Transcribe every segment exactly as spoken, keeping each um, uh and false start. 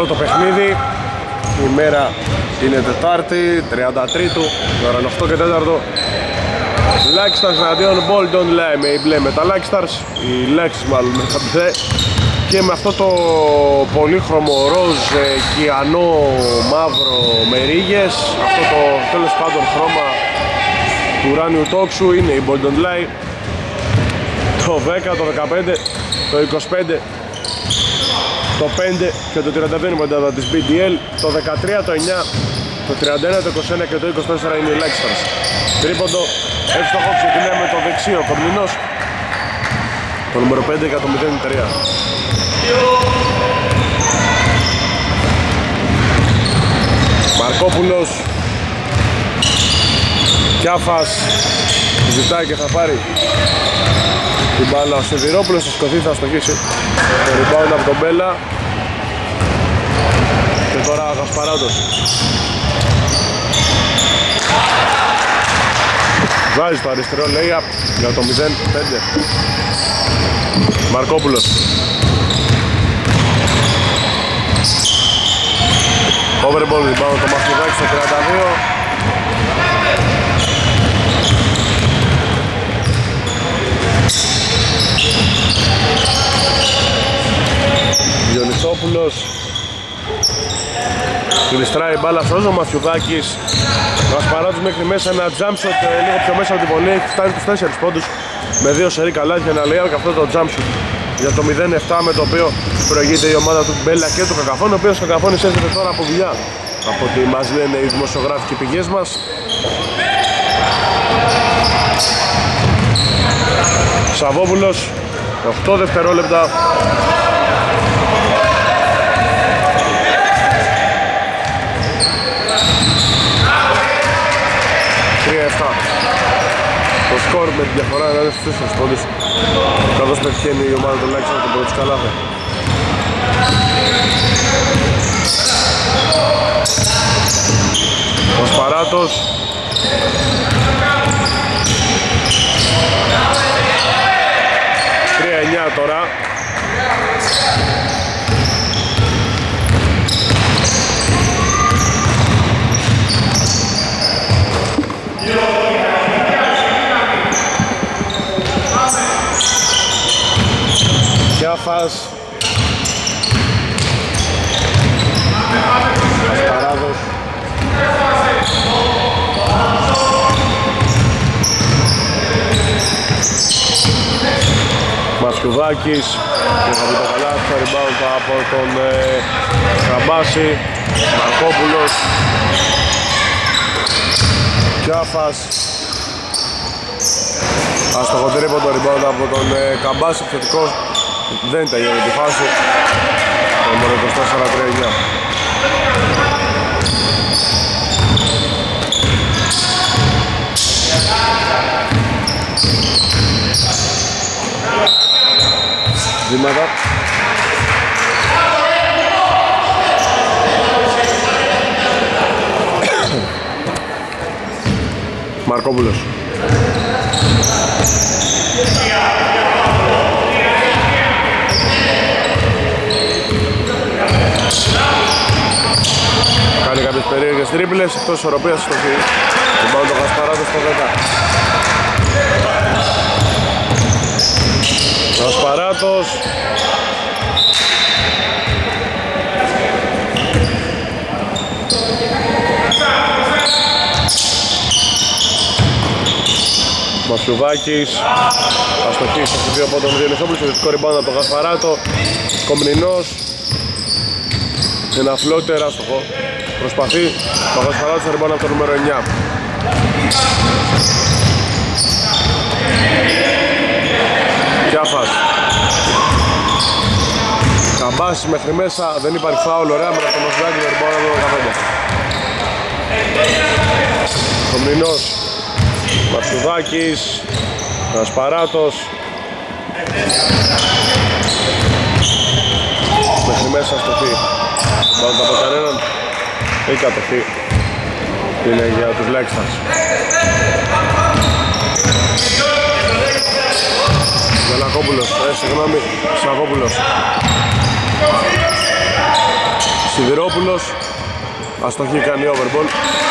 το παιχνίδι. Η μέρα είναι Τετάρτη, τριάντα τρίτου, ώρα είναι οκτώ και τέσσερα. Lucky Stars εναντίον Bolton με η μπλε με τα Lucky Stars, οι Lucky μάλλον με τα μπλε. Και με αυτό το πολύχρωμο ροζ, κιανό, μαύρο με ρίγες, αυτό το τέλος πάντων χρώμα του ουράνιου τόξου είναι η Bolton Light. Το δέκα, το δεκαπέντε, το είκοσι πέντε, το πέντε και το τριάντα δύο είναι η μοντάδα της μπι ντι ελ. Το δεκατρία, το εννιά, το τριάντα ένα, το είκοσι ένα και το είκοσι τέσσερα είναι οι Lucky Stars. Τρίποντο, εύστοχο, ξεκινάει με το δεξί ο Κομνηνός. Το νούμερο πέντε για το μηδέν τρία. Μαρκόπουλος, Κιάφας, ζητάει και θα πάρει την μπάλα ο Σιδηρόπουλος, θα σκοθεί, θα στοχίσει το rebound από τον Μπέλα. Και τώρα ο Γασπαράτος βάζει το αριστερό layup για το μηδέν πέντε. Μαρκόπουλος, overball rebound το Μαθηδάκη στο τριάντα δύο. Διονυσόπουλος, γλιστράει η μπάλα σώζω ο Μαθιουδάκης. Ο Γασπαράτος μέχρι μέσα ένα jump shot λίγο πιο μέσα από την βολή, έχει φτάνει τους τέσσερις πόντους με δύο σερί καλάθια, ένα layout και αυτό το jump shot για το μηδέν επτά με το οποίο προηγείται η ομάδα του Μπέλα και του Κακαφώνη, ο οποίος Κακαφώνης έρχεται τώρα από δουλειά από ό,τι μας λένε οι δημοσιογράφοι και οι πηγές μας. Σαββόπουλος, οκτώ δευτερόλεπτα. τρία επτά. Το σκορ με τη διαφορά είναι στους τέσσερις πόντους, καθώς πετυχαίνει η ομάδα τουλάχιστον από τον πρώτο σκαλάθι. Ο Σπαράτος, τρία εννιά τώρα. Κιάφας, Ασταράδος, Μασιουδάκης και θα πει το καλά στο rebound από τον ε, Καμπάση. Μαρκόπουλος, Κιάφας, άστοχο τρίποντο, rebound από τον ε, Καμπάση, επιθετικός. Δεν τελειώνει τη φάση. Το νούμερο είκοσι τέσσερα τρία εννιά. Βήματα. Μαρκόπουλος. Κάνει κάποιες περίεργες τρίπλες, εκτός ισορροπίας στο φύλλο. Τον πάνω το Γασπαράτος στο δέκα. Γασπαράτος. Μασιουδάκης. Αστοχή στο δύο από τον Διονυσόπουλο, στο δυτικό rebound από τον Γασπαράτο. Κομνηνός. Ένα φλότερ άστοχο. Προσπαθεί ο Γασπαράτος να rebound από το νούμερο εννιά. Κιάφας. Καμπάσης μέχρι μέσα, δεν υπάρχει φάουλ, ωραία με το Μασιουδάκη να rebound από το δεκαπέντε. Κομνηνός. Μασιουδάκης. Γασπαράτος. Μέχρι μέσα αστοχή. Πάνω από κανέναν ή κατοχή είναι για τους Lucky Stars. Ζελακόπουλος, ε, συγγνώμη, Σαββόπουλος. Σιδηρόπουλος, αστοχή, κάνει overball.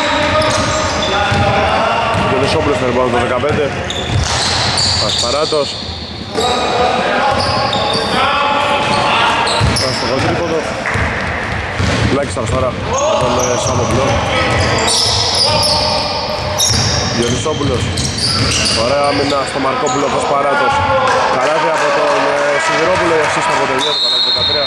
Διονυσόπουλος θα ρεπάνω το δεκαπέντε. Ασπαράτος. Αστοχό τρίποδο. Λάκης Ταρστάρα, τον Σαμοπλό. Διονυσόπουλος. Ωραία άμυνα στο Μαρκόπουλο, ο Ασπαράτος. Καλάθι από τον Σιδηρόπουλο, η ασίστα από τον Γιώργο, καλάθι δεκατρία.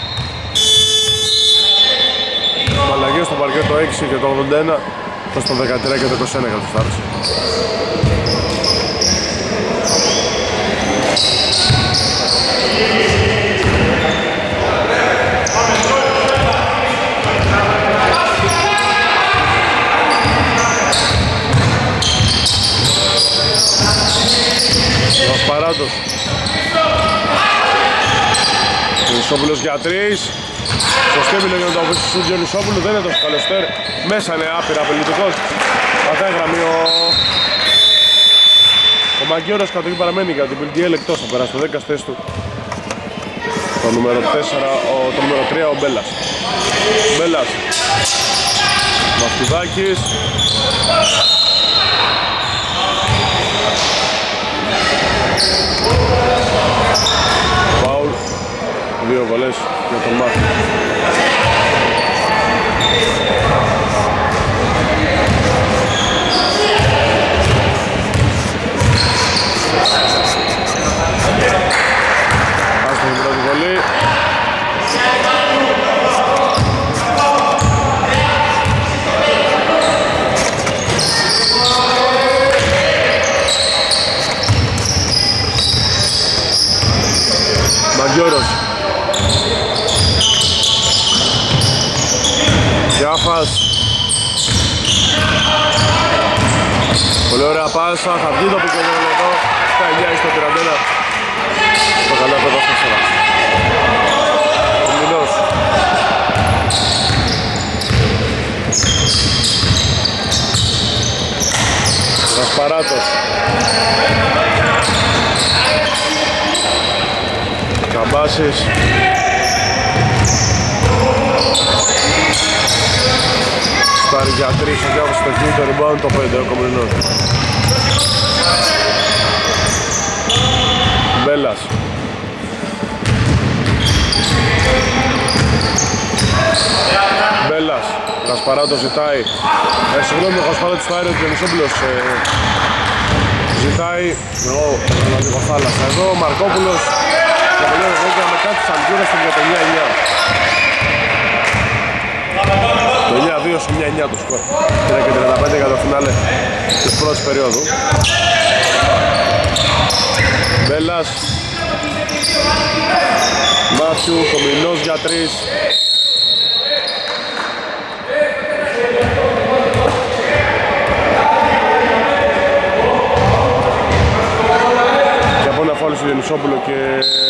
Αλλαγές στο παρκέ το έξι και το ογδόντα ένα, το δεκατρία και το είκοσι ένα για τους Stars. Ο Ασπαράτος. Διονυσόπουλος για τρεις. Σωστή επιλογή με το αφήσει του Διονυσόπουλου, δεν είναι τόσο καλό στέρ. Μέσα είναι άπειρα απειλητικός. Πατάει γραμμή ο... Ο Μαγκιόρος κατοχή παραμένει για την Πιλντιέλ εκτός, θα περάσει το δέκα στη θέση του. Το νούμερο τέσσερα, ο... το νούμερο τρία ο Μπέλας. Μπέλας. Μαυτουδάκης. Φάουλ. Δύο βολές για τον Μάρκο. Άστον την πρώτη βολή. Μαγκιόρος. Γιάφας. Πολύ ωραία πάσα, θα βγει το πικενό εδώ. Στα εννιά στο τριάντα ένα. Το καλό από το τέσσερα. Ο Μιλός. Ασπαράτος. Καμπάσης. Στάρει για τρεις, ο Γιώργος στο χείλ, το rebound το πέντε, ο Κομρινός. Μπέλας. Μπέλας. Κασπαράτος ζητάει. Ε, συγγνώμη, ο Κασπαράτος του Άιρε, ο Διονυσόπουλος ε, ζητάει. Ω, ένα λίγο θάλασσα. Εδώ ο Μαρκόπουλος. Και πολύ ωραία με κάτι σαν γύρω στο εννιά εννιά. Το εννιά δύο στο εννιά εννιά το σκορ. τρία και τριάντα πέντε για το φινάλε της πρώτης περίοδου. Μπέλας. Μάθιου, Κομινός για τρεις. Και από ένα φάουλ στο Διονυσόπουλο και...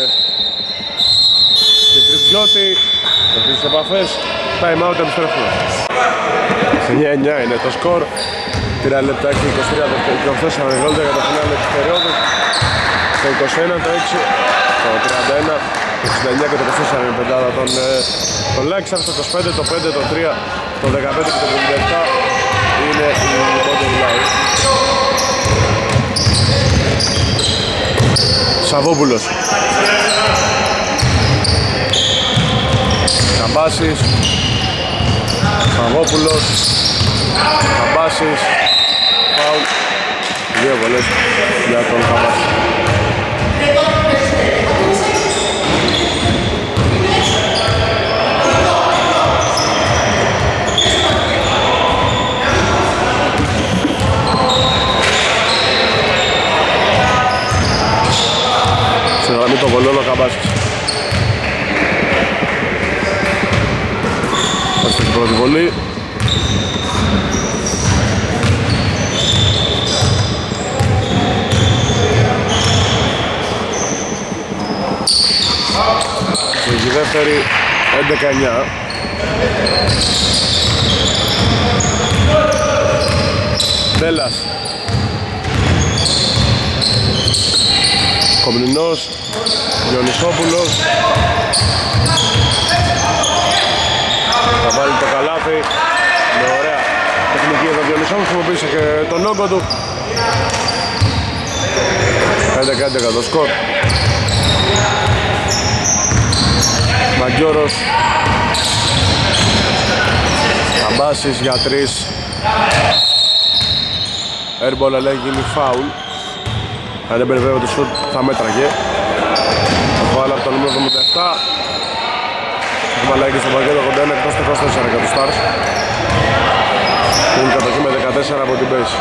και Τριψιώτη. Με τις επαφές. Time out, επιστρέφουμε. εννιά εννιά είναι το σκορ. Τρία λεπτά και είκοσι τρία δευτερόλεπτα για το φινάλε της περίοδου. Το είκοσι ένα, το έξι, το τριάντα ένα, το εξήντα εννιά και το είκοσι τέσσερα είναι η πεντάδα των, των Λέξαρ, το είκοσι πέντε, το πέντε, το τρία, το δεκαπέντε και το πενήντα επτά είναι η Golden Line. Σαββόπουλος. Καμπάσης. Σαββόπουλος. Καμπάσης. Φάουλ. Δύο βολές για τον Καμπάση. Σε γραμμή το βολών ο Καμπάσης. Πάστε την πρώτη βολή. Η δεύτερη έντεκα εννιά. Μπέλας. Κομνηνός. Διονυσόπουλος. βάλει το καλάθι. Με ωραία τεχνική εδώ Διονυσόπουλος, χρησιμοποίησε και τον όγκο του. έντεκα έντεκα το σκορ. Μαγκιόρος. Καμπάσης για τρεις. Airball, αλλά έχει γίνει φάουλ. Αν δεν περιβεύω το σουτ θα μέτραγε. Το φάουλ από το νούμερο εβδομήντα επτά. Έχουμε αλλαγή στο πακέτο ογδόντα ένα εκτός είκοσι τέσσερα για τους Stars. Είναι κατοχή με δεκατέσσερα από την base.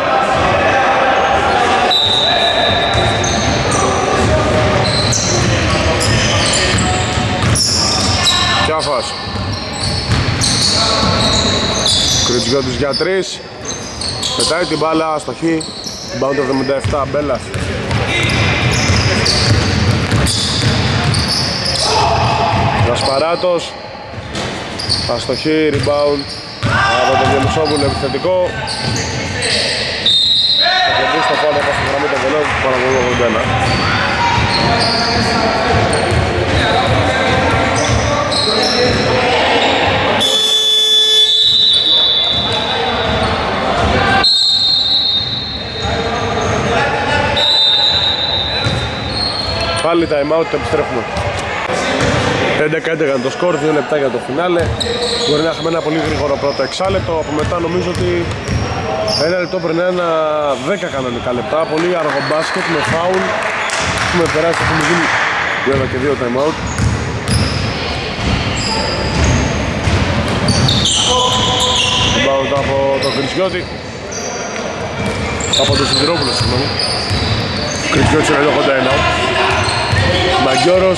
Κιάφας. Κριτσιώτης για τρεις. Πετάει την μπάλα, αστοχή. Rebound εβδομήντα επτά, Μπέλας. Γασπαράτος. Αστοχή, rebound από τον Διονυσόπουλο, επιθετικό. Θα κερδίσει το πόδι από στη γραμμή των βολών του παραγωγού ογδόντα ένα. Πάλι time out, επιστρέφουμε. έντεκα έντεκα το σκορ, δύο λεπτά για το φινάλε. Μπορεί να έχουμε ένα πολύ γρήγορο πρώτο εξάλεπτο. Από μετά νομίζω ότι ένα λεπτό πριν ένα δέκα κανονικά λεπτά. Πολύ αργό μπάσκετ με φάουλ. Έχουμε περάσει, έχουμε γίνει βέβαια και δύο time out. Rebound από τον Κριτσιώτη. Από τον Σιδηρόπουλο, συγγνώμη. Κριτσιώτης είναι ογδόντα ένα. Μαγκιόρος.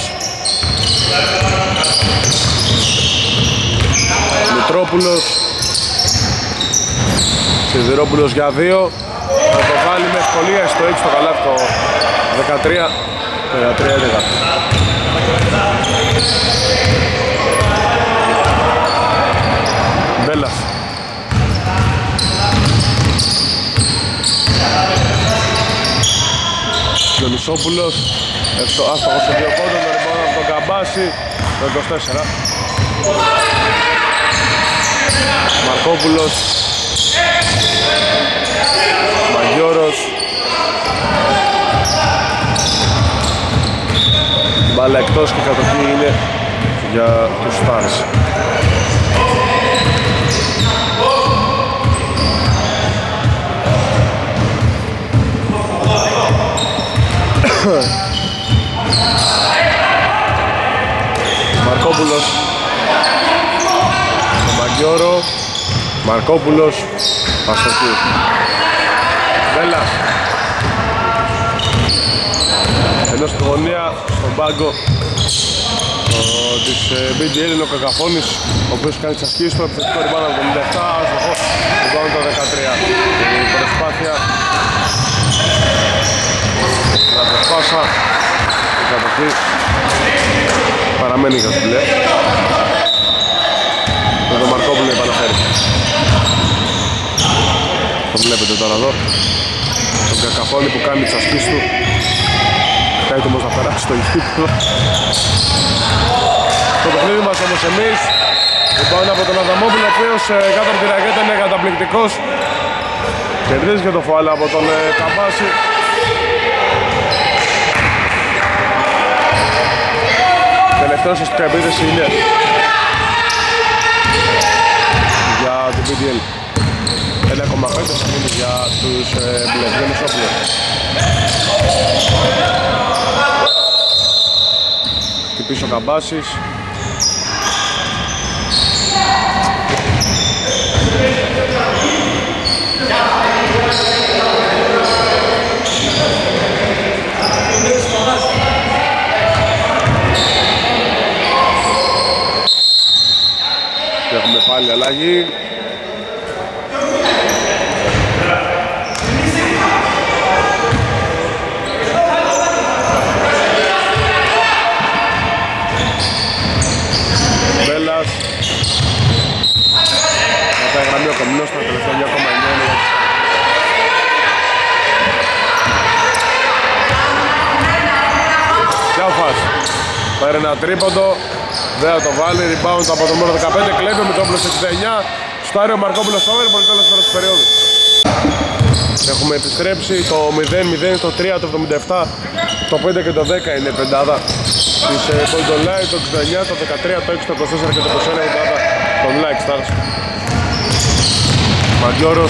Μητρόπουλος. Σιδηρόπουλος για δύο. Θα το βάλει με ευκολία στο έξι το καλάθι το δεκατρία έντεκα. Μπέλας. Διονυσόπουλος. Άστοχος σε δύο πόντων, το ρημπόνο από τον Καμπάση. Το είκοσι τέσσερα. Μαρκόπουλος. Μαγιώρος. Μπάλα εκτός και κατοχή είναι για τους Stars. Μαρκόπουλος. Μαγκιόρο. Μαρκόπουλος. Αστοχή. Βέλλας. Ενώ στη γωνία, στον πάγκο της μπι ντι ελ είναι ο Κακαφώνης, ο οποίος κάνει τις ασκήσεις του, επιθετικό ριμπάουντ εβδομήντα επτά, αστοχό ριμπάουντ το δεκατρία. Η προσπάθεια να το σπάσα, η κατοχή παραμένει για το πλέ. Με τον Μαρκόπουλο επαναφέρει. Το βλέπετε τώρα εδώ, τον Κακαφώνη που κάνει τις ασκήσεις του. Έτοιμος να περάσει στο γήπεδο. Το παιχνίδι μας όμως εμείς λοιπόν από τον Αδαμόπουλο, ο οποίος ε, κάτω από τη ρακέτα είναι καταπληκτικός. Κερδίζει και το φάουλ από τον ε, Καμπάση. Τελευταία ουσιαστικά επίθεση είναι για την μπι ντι ελ. ένα κόμμα πέντε θα μείνει για τους μπλες όπλους. Πίσω ο Καμπάσης. Και έχουμε πάλι αλλαγή. Γραμμή ο Καμινός στα τελευταία δύο κόμμα εννιά. Κιάφας πάρει ένα τρίποντο, Δεν θα το βάλει, rebound από το νούμερο δεκαπέντε, κλέβει ο Μητρόπουλος εξήντα εννιά. Στάρει ο Μαρκόπουλος over, πολύ τέλος της περίοδου. Έχουμε επιστρέψει το μηδέν μηδέν, το τρία, το εβδομήντα επτά, το πέντε και το δέκα είναι η πεντάδα της Golden Light, το εξήντα εννιά, το δεκατρία, το έξι, το είκοσι τέσσερα και το είκοσι ένα η πεντάδα των Like Stars. Μαντιόρος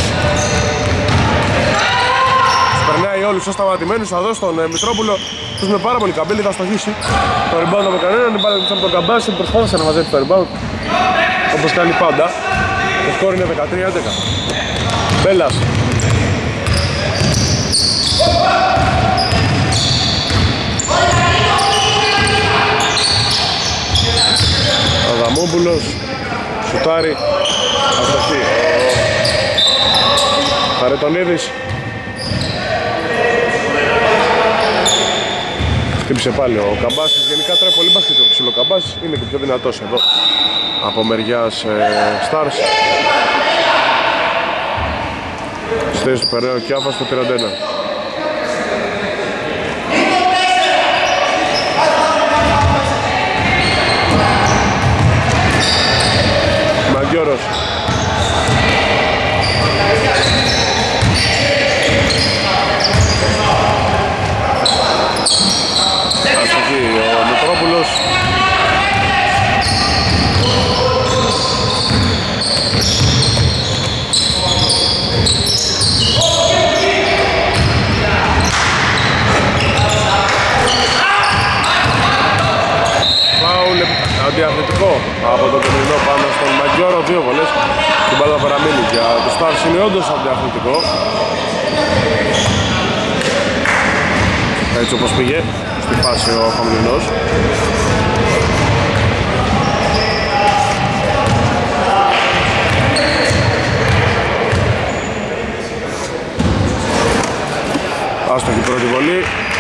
περνάει όλους ως σταματημένους, θα δώσει τον ε, Μητρόπουλο, τους με πάρα πολύ καμπύλη, θα στοχίσει το rebound από κανέναν, η μπάλα από τον Καμπάση, προσπάθησε να μαζέψει το rebound όπως κάνει πάντα. Το σκορ είναι δεκατρία έντεκα. Μπέλας Αδαμόπουλος σουτάρει, αστοχή. Χαρετονίδης χτύπησε πάλι ο Καμπάσης. Γενικά τρώει πολύ μπάσκετ ο Ξυλοκαμπάσης, είναι και πιο δυνατός εδώ από μεριάς ε, Stars. Στη θέση του περνάει ο Κιάφας στο τριάντα ένα. Μαγκιόρος αστοχή ο Μητρόπουλος. Φάουλ αντιαθλητικό από τον Κομινό πάνω στον Μαγκιόρο, δύο βολές. Την μπάλα παραμείνει για το Stars, είναι όντως αντιαθλητικό. Έτσι όπως πήγε στη φάση ο Χαμηλινός. Άστοχη πρώτη βολή.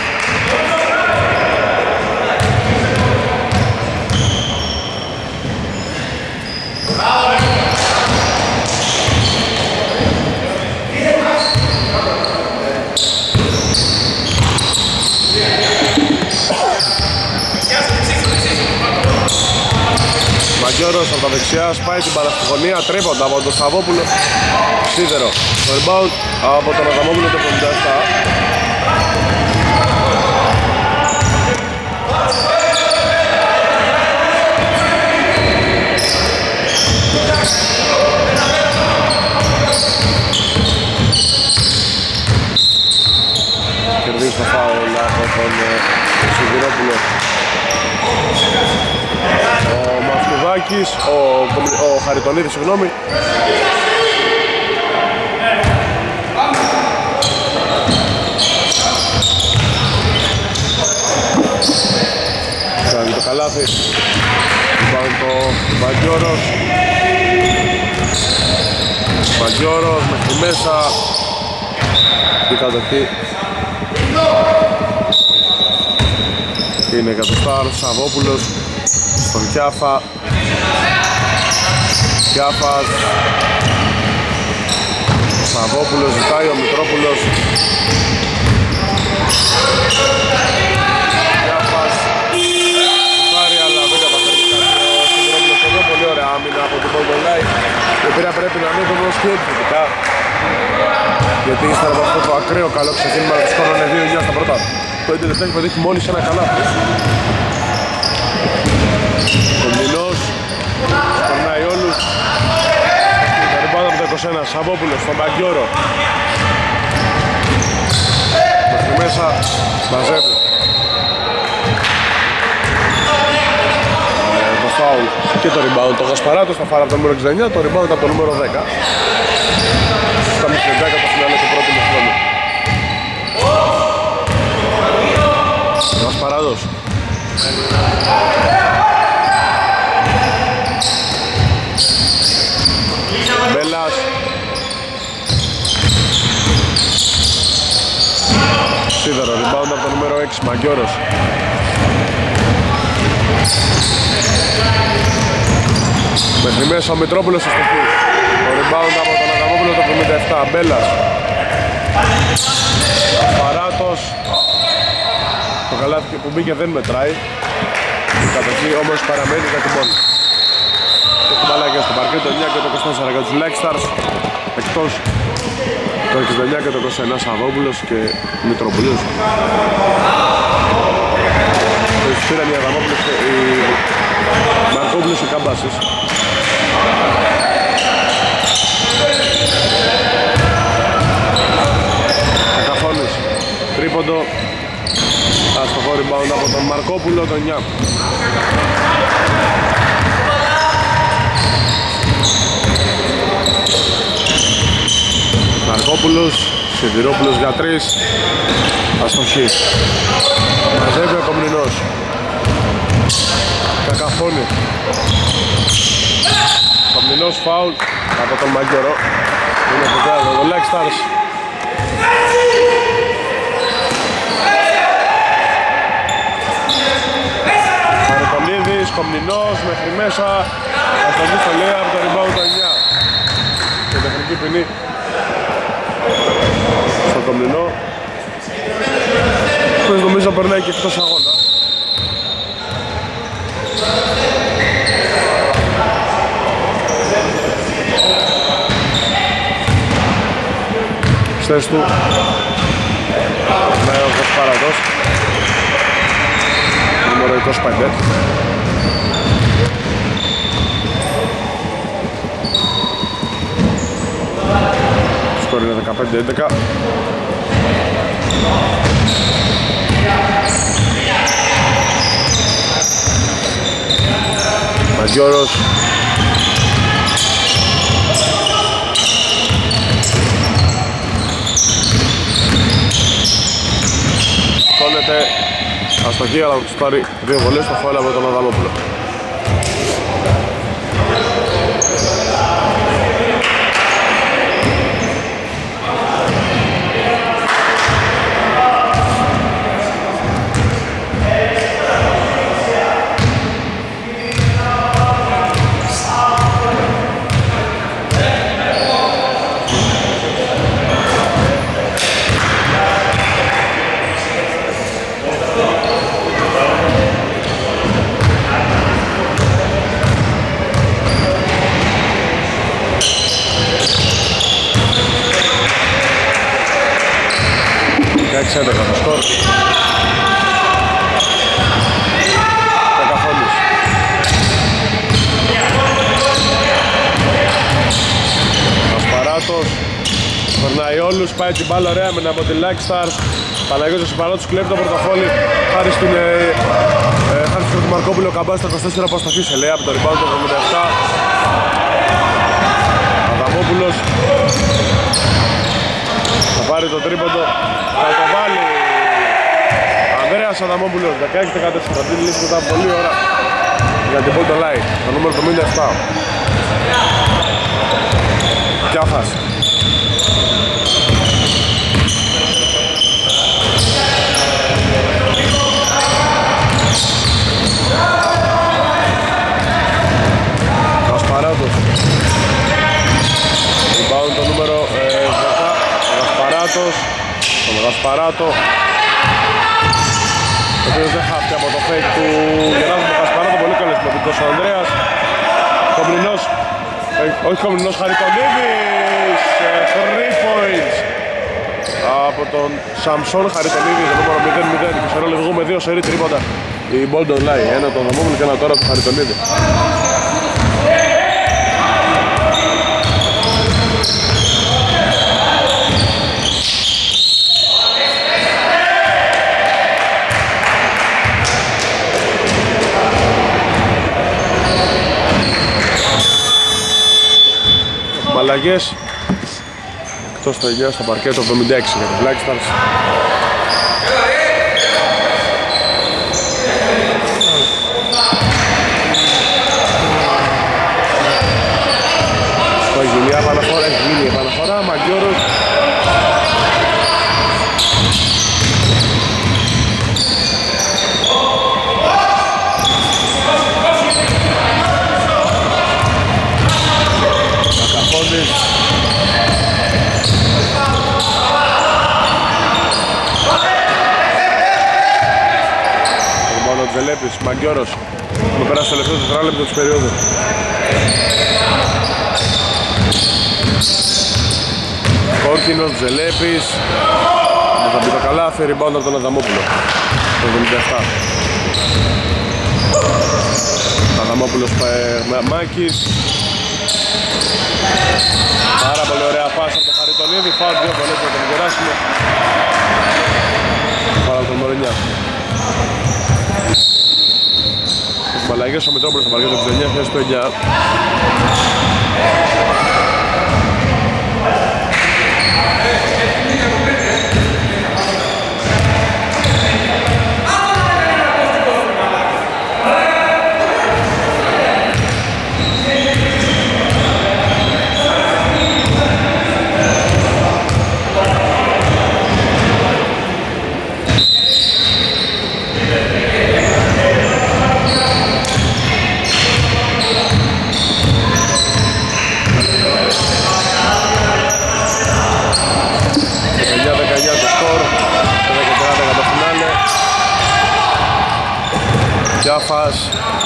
Μαγκιόρος από τα δεξιά σπάει την παραστοιχονία, τρίποντα από τον Σαββόπουλο, σίδερο. Το rebound από τον Αδαμόπουλο το εβδομήντα επτά. Κερδίζει το φάουλ από τον Σιδηρόπουλο. Ο Μαυκουδάκης, ο, ο Χαριτονίδης, συγγνώμη. Κάνει το καλάθι. Πάει το Μαγκιόρος. Μαγκιόρος μέχρι μέσα. Η κατοχή είναι για το Stars. Σαββόπουλος στον Κιάφα. Κιάφας. Σαββόπουλος ζητάει ο Μητρόπουλος. Κιάφας ζητάει αλλά δεν καταφέρει κάτι ο Μητρόπουλος εδώ. Πολύ ωραία άμυνα από την Golden Light, η οποία πρέπει να είναι όμως και επιθετικά, γιατί ύστερα από αυτό το ακραίο καλό ξεκίνημα του σκόρου είναι δύο εννιά στα πρώτα. Το έντελ έχει πετύχει μόλις ένα καλάθι. Κομινός περνάει όλους. Το rebound από το είκοσι ένα, Σαββόπουλος στον Μαγκιόρο. Μέχρι μέσα μαζεύει. ε, Το foul και το rebound. Το Γασπαράτο στα φάρα από το νούμερο εξήντα εννιά, το rebound από το νούμερο δέκα. Στα μισθεντάκα το φινάλε του πρώτου χρόνου. Γασπαράτος. Μπέλας. Σίδερο, rebound από το νούμερο έξι, Μαγκιόρος. Μέχρι μέσα ο Μητρόπουλος στο στοχή. Το rebound από τον Αδαμόπουλο το εβδομήντα επτά, Μπέλας. Παράτος. Το καλάθι που μπήκε δεν μετράει. κατοχή, όμως παραμένει για την πόλη. Και στην μπαλάκια στο παρκέ, το εννιά και το είκοσι τέσσερα για τους Black Stars. Εκτός το εξήντα εννιά και το είκοσι εννιά Σαββόπουλος και Μητροπουλός. Τους πήραν οι Αδαμόπουλος και οι Μαρκόπουλος και Καμπάσης. Κακαφώνης, τρίποντο. Αστοχό rebound από τον Μαρκόπουλο, το εννιά. Μαρκόπουλος, Σιδηρόπουλος για τρεις. Αστοχή. Μαζεύει ο Κομνηνός. Κακαφώνη. Κομνηνός φάουλ από τον Μαγκερό. Είναι το κάτω, το Black Stars. Χαριτονίδης, Κομνηνός μέχρι μέσα. Αστοχή στο λέει από το rebound το εννιά. Και τεχνική ποινή στο Κομνηνό. Πες νομίζω περνάει και εκτός αγώνα. Στες του με ο Κοσπαρατός, νούμερο είκοσι πέντε. Σκορ είναι δεκαπέντε έντεκα. Μαγιώρος. Σηκώνεται αστοχή, αλλά θα τους πάρει δύο βολές στο φάουλ από τον Αδαμόπουλο. έξι έντεκα το σκορ. Κακαφώνης. Ασπαράτος. Περνάει όλους, πάει την μπάλα ωραία με από τη Black Stars. Παναγιώτης Ασπαράτος κλέβει το πορτοφόλι χάρη στην ε, ε, χάρη στον Μαρκόπουλο. Καμπάς το είκοσι τέσσερα που αστοχή σε λέει από το rebound το εβδομήντα επτά. Αδαμόπουλος θα πάρει το τρίποντο, θα το βάλει. Ανδρέας Αδαμόπουλος, δεκαέξι δεκατέσσερα. Αυτή τη λύση μετά από πολλή ώρα για την Bolton Light, το νούμερο εβδομήντα επτά. Κιάφας. Κασπαράτος. Rebound το νούμερο δέκα. Γασπαράτος, τον Γασπαράτο, ο οποίος δεν χάθηκε από το fake του Γεράσμου Γασπαράτο, πολύ καλός συμμετικός ο Ανδρέας. Κομνηνός, ε, όχι Κομνηνός, Χαριτονίδης, three points από τον Σαμσόν Χαριτονίδη, το νούμερο μηδέν μηδέν, και σε ρόλο με δύο σερί τρίποτα η Bolton Light, ένα τον Δαμόπουλο και ένα τώρα του Χαριτονίδη. Αλλαγές εκτός το εννιά στο παρκέτο εβδομήντα έξι για την Black Stars. Έχει γίνει η επαναφορά, έχει γίνει η επαναφορά, Μαγκιώρος. Κακαφώνης. Ζελέπης, Μαγκιόρος. Με περάσει το τελευταίο τετράλεπτο της περίοδου. Κόκκινος, Ζελέπης. Με θα μπει το καλάθι, rebound από τον Αδαμόπουλο. Το εβδομήντα επτά. Αδαμόπουλος Μάκης. Πάρα πολύ ωραία πάσα από τον Χαριτονίδη. Φάουλ δύο βολές από τον Γεράσιμο. Πάρα από τον Μωρινιά. Έχουμε αλλαγές, ο Μητρόπουλος θα παρκεί το εξήντα εννιά, θέση το εννιά. Τζάφας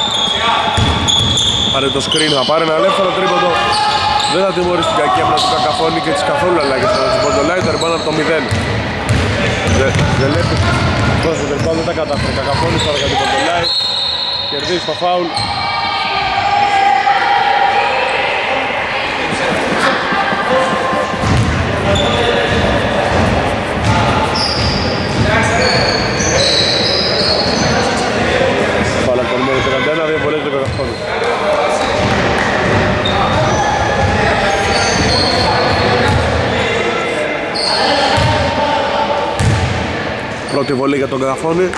πάρε το screen, θα πάρει ένα ελεύθερο τρίποντο. Δεν θα τιμωρήσει την κακή άμυνα του Κακαφώνη και τις καθόλου αλλαγές θα της Ποντολάι, το rebound από το μηδέν. Δεν λέει τόσο το rebound, δεν τα κατάφερε. Κακαφώνης τώρα για την Ποντολάι, κερδίζει το φάουλ. Πρώτη βολή για τον Κακαφώνη.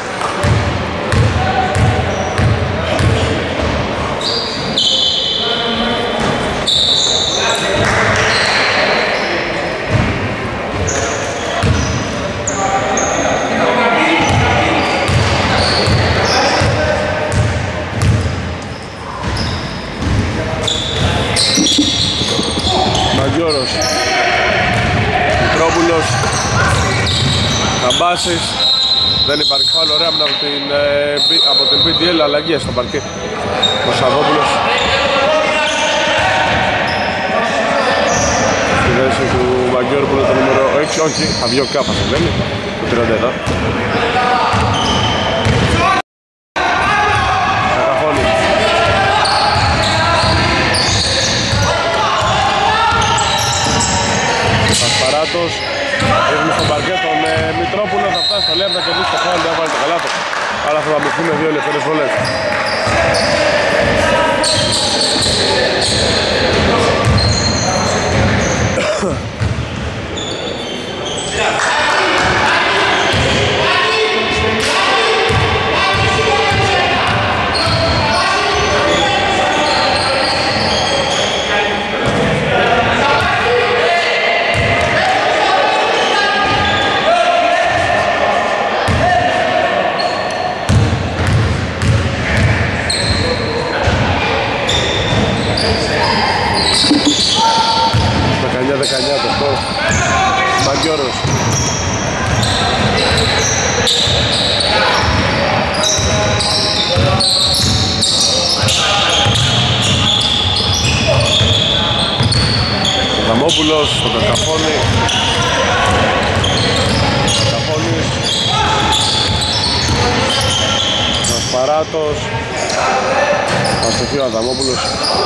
Μαγκιόρος, Μητρόπουλος, Καμπάσης, δεν υπάρχει φάουλ, ωραία από την, από την πι ντι ελ, αλλαγή στο παρκέ. Ο Σαββόπουλος στη θέση του Μαγκιόρου που είναι το νούμερο έξι, όχι, θα βγει ο Κάπας, δεν είναι, το τριάντα επτά. Ασπαράτος, ρίχνει στον παρκέ τον ε, Μητρόπουλο, θα φτάσει στο Λέμ, θα κερδίσει το φάουλ, δεν θα βάλει το καλάθι. Αλλά θα δαμηθούν δύο ελευθερές βολές. δεκαεννιά δεκαεννιά το σκορ. Μαγκιόρος. Ο Δαμόπουλος, τον Κακαφώνη. Κακαφώνης. Ο Ασπαράτος. Θα στοχεί ο Αδαμόπουλος.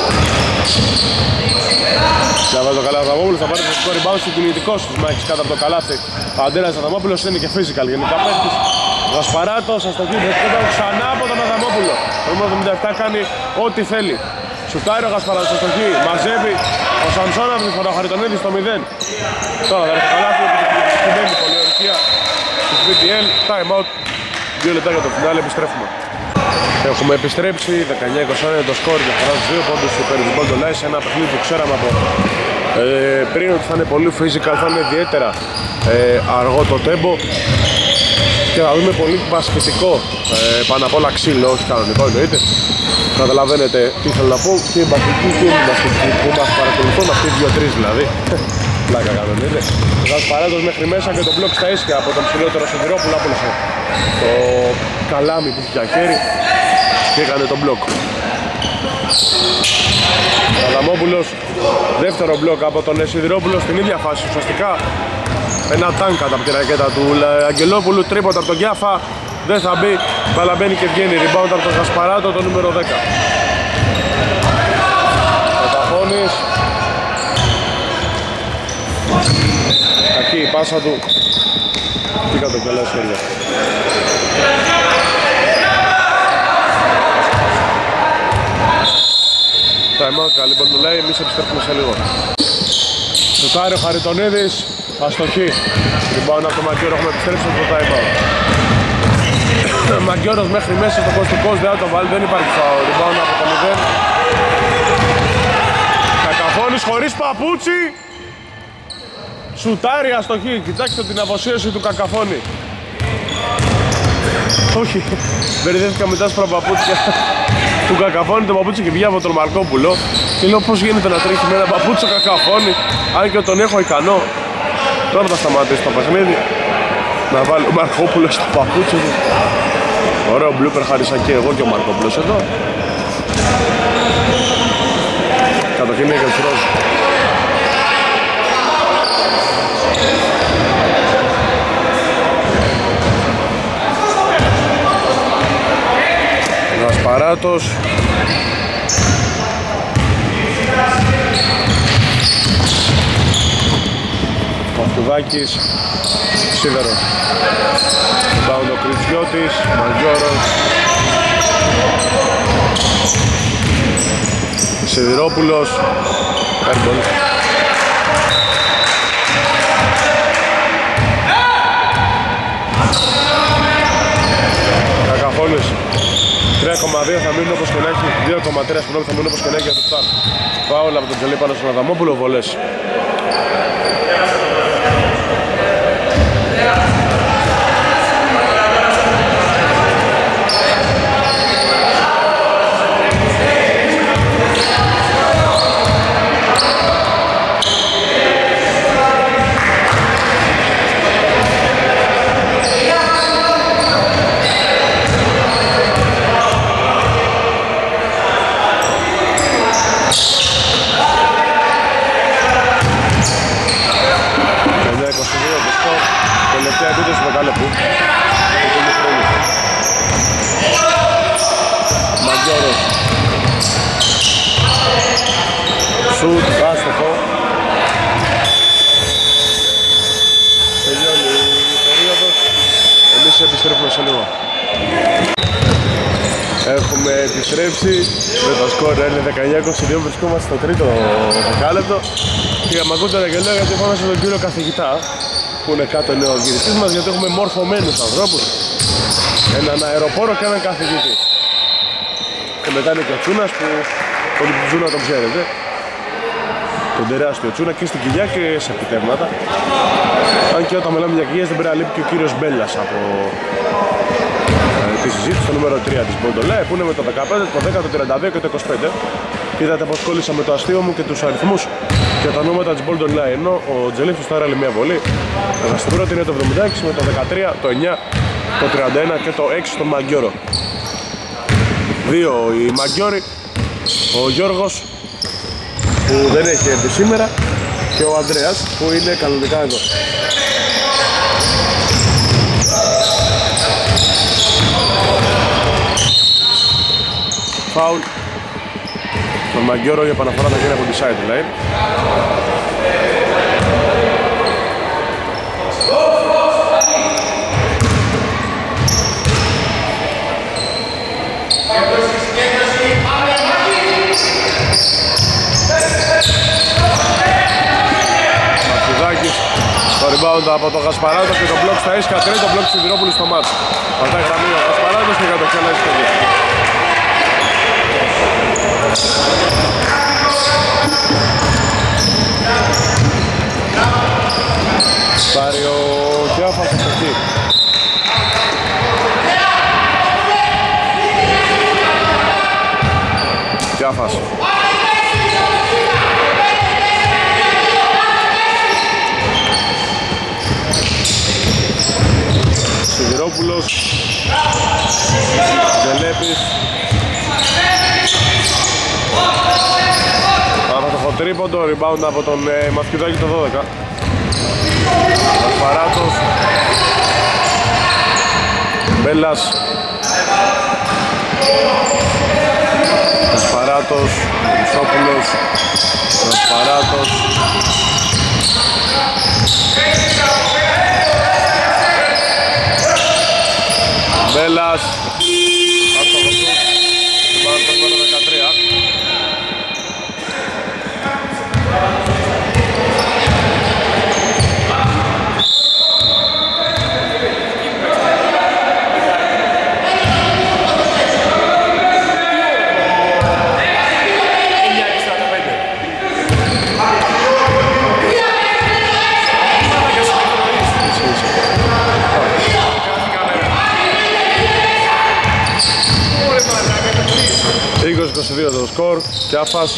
Θα βάζει το καλά ο Αδαμόπουλος, θα πάρει το φυσικό rebound στην κινητικός της μάχης κάτω από το καλάθι. Ο Αντέλας Αδαμόπουλος είναι και physical γενικά παίκτης. Ο Ασπαράτος αστοχή, βρίσκεται ξανά από τον Αδαμόπουλο. Το νούμερο εβδομήντα επτά κάνει ό,τι θέλει. Σουτάρει ο Ασπαράτος αστοχή, μαζεύει ο Σαμσόναβης με τον Χαριτονίδη στο μηδέν. Τώρα θα έρθει το καλάθι που συμβαίνει πολυορκία της βι τι ελ. Time out, δύο λεπτά για το φινάλε, επιστρέφουμε. Έχουμε επιστρέψει, δεκαεννιά είκοσι ένα το σκορ για χαρά τους δύο πόντους υπέρ της Μπολτολάι σε ένα παιχνίδι που ξέραμε από ε, πριν ότι θα είναι πολύ physical, θα είναι ιδιαίτερα ε, αργό το τέμπο και θα δούμε πολύ μπασκετικό, ε, πάνω απ' όλα ξύλο, όχι κανονικό εννοείται. Καταλαβαίνετε τι θέλω να πω, και οι μπασκετικοί και οι μπασκετικοί που μας παρακολουθούν, αυτοί οι δύο τρεις δηλαδή. Πλάκα κάνουν, είναι. Ο Γασπαράτος μέχρι μέσα και το μπλοκ στα ίσια από τον ψηλότερο Σιδηρόπουλο. Άπολωσε το καλάμι που είχε για χέρι και έκανε τον μπλοκ. Αδαμόπουλος, δεύτερο μπλοκ από τον Σιδηρόπουλο στην ίδια φάση. Ουσιαστικά ένα τάγκ κατά από τη ρακέτα του Αγγελόπουλου, τρίποτα από τον Κιάφα. Δεν θα μπει, μπάλα μπαίνει και βγαίνει. Rebound από τον Γασπαράτο, το νούμερο δέκα. Καταφώνης. Κακή η πάσα του. Τι κατά το καλά σχέδια. Time out, καλή μπορεί να λέει, εμείς επιστρέφουμε σε λίγο. Σουτάρει ο Χαριτονίδης, αστοχή. Rebound από τον Μαγκιόρο, έχουμε επιστρέψει στο time out. Μαγκιόρος μέχρι μέσα στο coast to coast, δεν θα το βάλει, δεν υπάρχει φάουλ. Rebound από το μηδέν. Κακαφώνης χωρίς παπούτσι. Σουτάρει αστοχή, κοιτάξτε την αφοσίωση του Κακαφώνη. Όχι, μπερδεύτηκα μετά στα παπούτσια του Κακαφώνη, το παπούτσι και βγει από τον Μαρκόπουλο. Και λέω πως γίνεται να τρέχει με ένα παπούτσο Κακαφώνη, αν και τον έχω ικανό. Τώρα θα σταματήσει το παιχνίδι. Να βάλει ο Μαρκόπουλος στο παπούτσι του. Ωραίο μπλούπερ, χάρισα και εγώ και ο Μαρκόπουλος εδώ. Κατοχήν έχει ο Ρόζ. Γασπαράτος. Μαυτουδάκης. Σίδερος. Μπάουν ο Κριτσιώτης. Μαγιώρος. Σιδηρόπουλος. Έρμπολ. Κακαφώνης. τρία κόμμα δύο θα μείνουν όπως και να έχει, δύο κόμμα τρία θα μείνουν όπως και να έχει για το στάρ. Φάουλ από τον Τζελί πάνω στον Αδαμόπουλο, βολές. Μαγκιόρος. Σουτ, άστοχο. Τελειώνει η περίοδος. Εμείς επιστρέφουμε σε λίγο. Έχουμε επιστρέψει με το σκορ είναι δεκαεννιά είκοσι δύο, βρισκόμαστε στο τρίτο δεκάλεπτο. Και μα ακούτε και λέω γιατί πάμε στον κύριο καθηγητά που είναι κάτω είναι ο γυριστής μας, γιατί έχουμε μορφωμένους ανθρώπους, έναν αεροπόρο και έναν καθηγητή. Και μετά είναι και ο Τσούνας που τον Τσούνα τον ξέρετε, τον τεράστιο Τσούνα και στην κοιλιά και σε επιτεύγματα. Αν και όταν μιλάμε για κοιλιές δεν πρέπει να λείπει και ο κύριος Μπέλλας από ε, τη συζήτηση, το νούμερο τρία της Μποντολέ που είναι με το δεκαπέντε, το δέκα, το τριάντα δύο και το είκοσι πέντε. Και είδατε πως κόλλησα με το αστείο μου και τους αριθμούς και τα νούμερα της Bolton Line, ενώ ο Τζελίφης τώρα άλλη μια βολή. Στην πρώτη είναι το εβδομήντα έξι με το δεκατρία, το εννιά, το τριάντα ένα και το έξι στον Μαγκιόρο. Δύο οι Μαγκιόροι, ο Γιώργος που δεν έχει έρθει σήμερα και ο Ανδρέας που είναι κανονικά εδώ. Φάουλ. Τον Μαγκιόρο η επαναφορά θα γίνει από τη sideline. Μαθηδάκης, το rebound από τον Γασπαράτο και το μπλοκ στα ίσια, τρίτο μπλοκ Σιδηρόπουλου στο μάτς. Πατάει γραμμή ο Γασπαράτος και κατοχή αλλάζει το δύο. Πάρει ο Κιάφας εκεί. Κιάφας. τρίποντο, rebound από τον ε, Μαθιουδάκη το δώδεκα. Κασπαράτος. Μπέλας. Κασπαράτος. Χρυσόπουλος. Κασπαράτος. Μπέλας. Άστοχος του. Πάνω το νούμερο δεκατρία. είκοσι είκοσι δύο το σκορ, Κιάφας.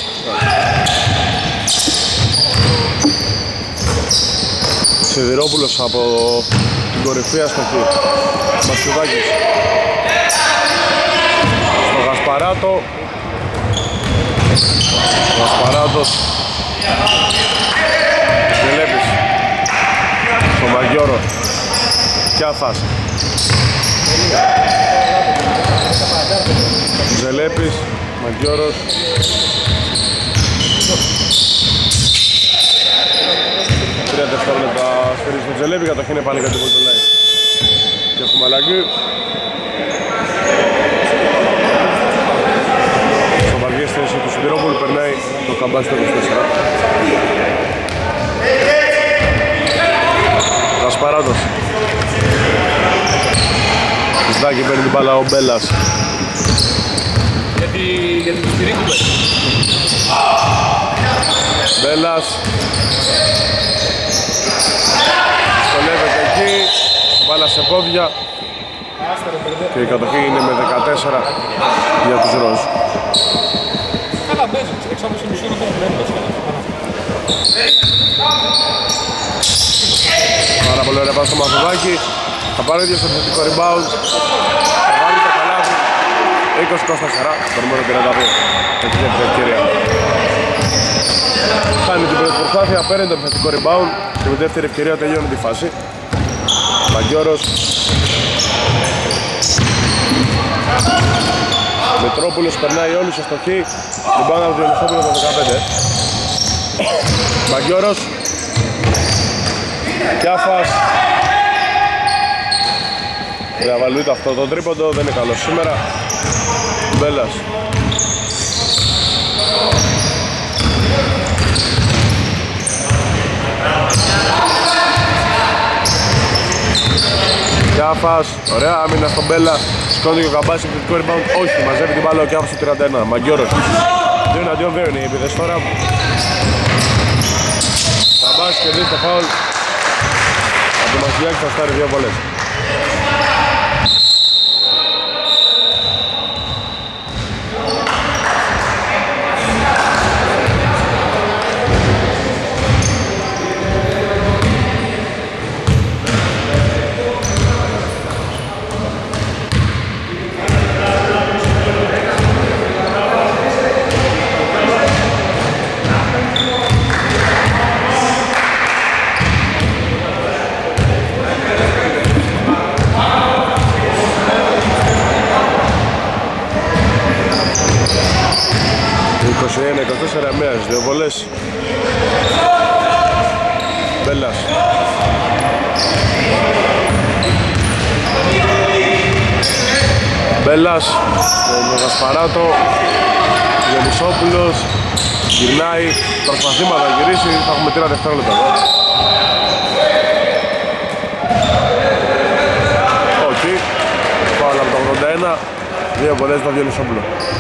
Σιδηρόπουλος από την κορυφή αστοχή. Μαθιουδάκης. Στο Γασπαράτο. Γασπαράτος. Ζελέπης. Στο Μαγιώρο. Κιάφας. Ζελέπης, Μαγιώρος. Τρία δευτερόλεπτα σφυρίζει στο Ζελέπη, κατοχή είναι πάλι κάτι που το λέει. Και έχουμε αλλαγή. Στο βαριές θέση του Σιδηρόπουλου περνάει το καμπάσι το είκοσι τέσσερα. Κασπαράτος. Ζητάκι παίρνει την μπάλα ο Μπέλας. Για την στηρίκουμε. Μπέλας. Στολεύεται εκεί. Μπάλα σε πόδια. Και η κατοχή είναι με δεκατέσσερα για τους Ροζ. Καλά μπέζουν, εξάμεινο σε μισό να παίρνει. Πάρα πολύ ωραία πάση στο Μαθουδάκι. Θα πάρει ίδιο στο θετικό rebound. Θα βάλει το καλάθι. είκοσι είκοσι τέσσερα, το νούμερο τριάντα δύο. Με τη δεύτερη ευκαιρία. Κάνει την πρώτη προσπάθεια, παίρνει το επιθετικό rebound και με τη δεύτερη ευκαιρία τελειώνει τη φάση. Μαγιώρος. Μητρόπουλος περνάει όλη στο στοχή. Rebound από τον Διονυσόπουλο το δεκαπέντε. Μαγιώρος. Κιάφας. Διαβαλούεται αυτό το τρίποντο, δεν είναι καλό σήμερα. Μπέλας. Κιάφας, ωραία άμυνα στον Μπέλα. Σηκώνει και ο Καμπάς στο επιθετικό rebound. Όχι, μαζεύει την μπάλα ο Κιάφας στο τριάντα ένα. Μαγκιώρος. Δύο εναντίον δύο είναι οι επίδες τώρα. Καμπάς κερδίζει το φάουλ. Από το Μασιλιάκη θα στάρει δύο βολές. είκοσι ένα είκοσι τέσσερα μοιάζει, δύο βολές. Μπέλας. Μπέλας, τον Γασπαράτο, Διονυσόπουλος, γυρνάει, προσπαθεί να τα γυρίσει, θα έχουμε τρία δευτερόλεπτα εδώ. Όχι, πάω από το ογδόντα ένα, δύο βολές το Διονυσόπουλο.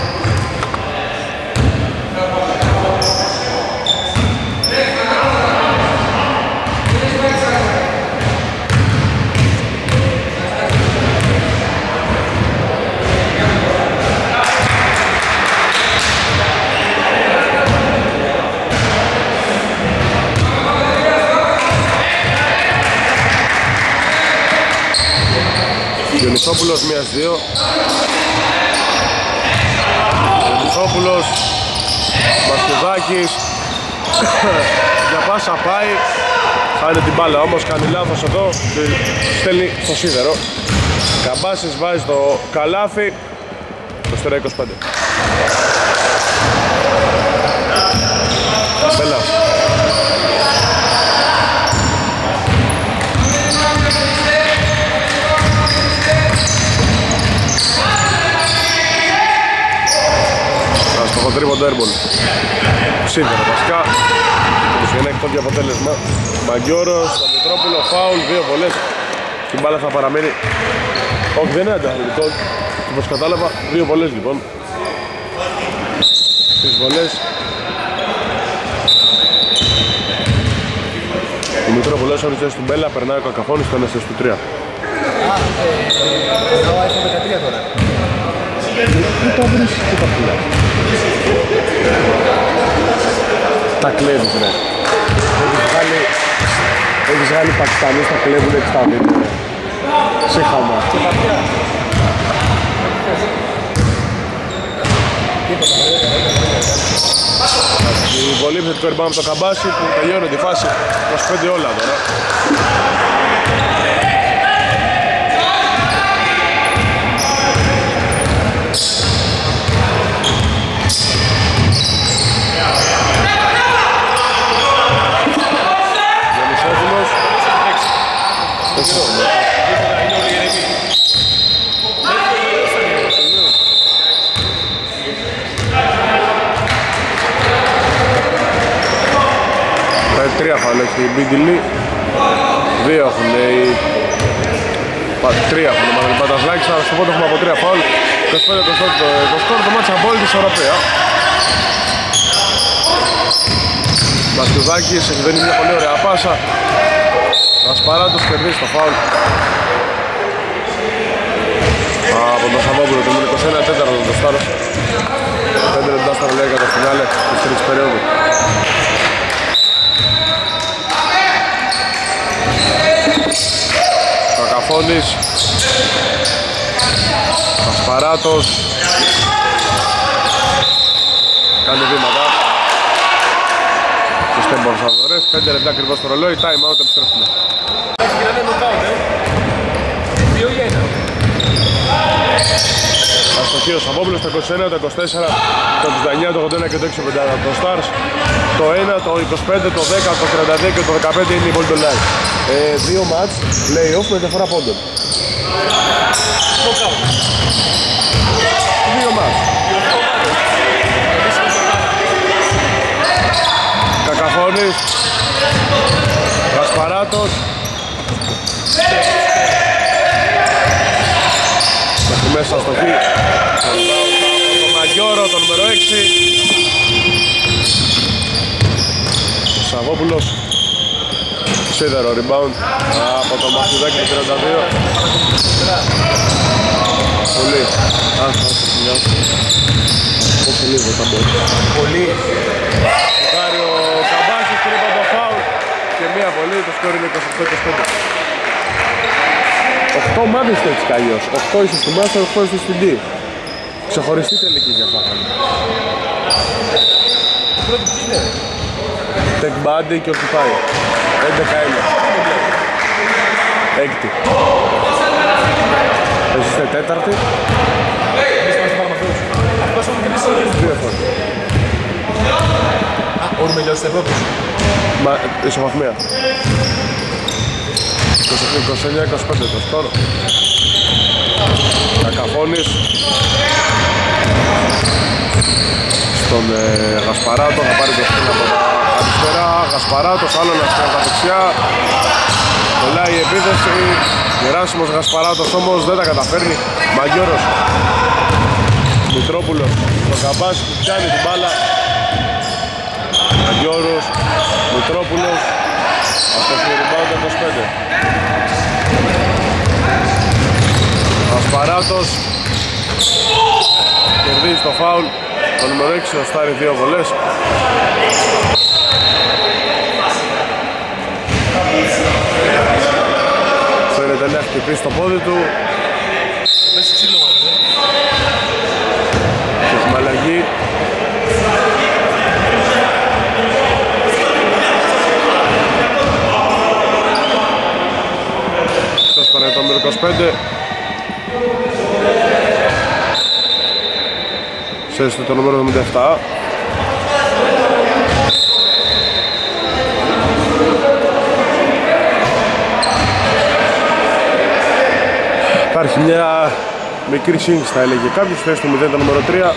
Διονυσόπουλος μίας δύο. Διονυσόπουλος, Μαστουδάκης, Για πάσα πάει. Χάνει την μπάλα όμως, κάνει λάθος εδώ και στέλνει στο σίδερο. Καμπάσης βάζει το καλάθι. είκοσι τρία είκοσι πέντε. Μπέλας. Στο τρίποντο airball. Σύνδερο βασικά. Τους βγαίνει εκτός για αποτέλεσμα. Μαγκιόρος, στο Μητρόπουλο, φάουλ, δύο βολές. Την μπάλα θα παραμείνει. Όχι, δεν είναι ανταγωνιστικό. Όπως κατάλαβα, δύο βολές λοιπόν. Στις βολές. Ο Μητρόπουλος όρει θέση του Μπέλα, περνάει ο Κακαφώνης στο ένα του τρία. Α, εδώ έχω δεκατρία τώρα. Πού τα βρεις και τα πουλάς. Τα κλέβεις ρε. Έχεις βγάλει, έχεις βγάλει Πακιστανούς, τα κλέβουν και τα δίνουν ρε. Σε χαμά. Και βαθιά. Η βολή επιθετικό rebound από το Καμπάση που τελειώνει τη φάση είκοσι πέντε όλα τώρα. Τρία φάουλ έχει η Μπίντιλι. Δύο έχουν οι... Τρία έχουν οι Πατασλάκης. Αλλά στο πόντο έχουμε από τρία φάουλ. είκοσι πέντε είκοσι το σκορ. Το μάτς απόλυτη ισορροπία. Μαστουδάκης εκδένει μια πολύ ωραία πάσα. Γασπαράτος κερδίζει το φάουλ από τον Σαββόπουλο. Το είκοσι ένα τέταρτο το στάρος. πέντε λεπτά στα ρολέα κατά φινάλε της τρίτης περίοδου. Κακαφώνης, Κασπαράτος, κάνει βήματα στους τέμπορους αδωρές, πέντε λεπτά ακριβώς στο ρολόι, time out, επιστρέφουμε. Αστοχή ο Σαββόπουλος, το είκοσι ένα, το είκοσι τέσσερα, το εξήντα εννιά, το ογδόντα ένα και το έξι πενήντα το Stars, το ένα, το είκοσι πέντε, το δέκα, το τριάντα δύο και το δεκαπέντε είναι η Golden Line. Ε, δύο μάτς, play-off με διαφορά πόντων. Δύο μάτς. Κακαφώνης, Γασπαράτος, μέχρι μέσα στο χ. Το Μαγιόρο, το νούμερο έξι. Ο Σαββόπουλος. Σίδερο rebound από το Μαθηδάκι το τριάντα δύο. Πολύ. Α, θα σε σημειώσω. Πόσο λίγο θα μπορεί. Πολύ. Σουτάρει ο Καμπάσης, τρίπα το φάουλ. Και μία βολή, το σκορ είναι είκοσι οκτώ είκοσι πέντε. οκτώ ομάδες το έτσι κι αλλιώς. οκτώ είσαι στη Μάστερ, οκτώ είσαι στην D. Ξεχωριστή τελική για αυτά. Πρώτη τι είναι. Tech Buddy και Occupy. έντεκα ένα. Έκτη. Εσείς είστε τέταρτη. Εμείς είμαστε παραμαθούς. Αυτός όμως και εμείς είμαστε. Δύο φορές. Α, ο Ρουμελιός της Ευρώπης. Μα, ισοβαθμία. είκοσι εννιά είκοσι πέντε το σκορ. Κακαφώνης. Στον ε, Γασπαράτο θα πάρει το σκορ από τα αριστερά. Γασπαράτος, άλλο ένα σκορ από τα δεξιά. Κολλάει η επίθεση. Γεράσιμος Γασπαράτος όμως δεν τα καταφέρνει. Μαγκιόρος. Μητρόπουλος. Το Καμπάς που πιάνει την μπάλα. Μαγκιόρος. Μητρόπουλος. Αυτός είναι rebound είκοσι πέντε. Γασπαράτος. Κερδίζει το φάουλ. Το νούμερο έξι, ο Στάρι, δύο βολές. Φαίνεται να έχει χτυπήσει το πόδι του. Πες ξύλο μας, ε. Και έχουμε αλλαγή. νούμερο είκοσι πέντε. Σε το νούμερο εβδομήντα επτά. Υπάρχει μια μικρή σύγχυση, θα έλεγε κάποιος, θέση του μηδέν το νούμερο τρία.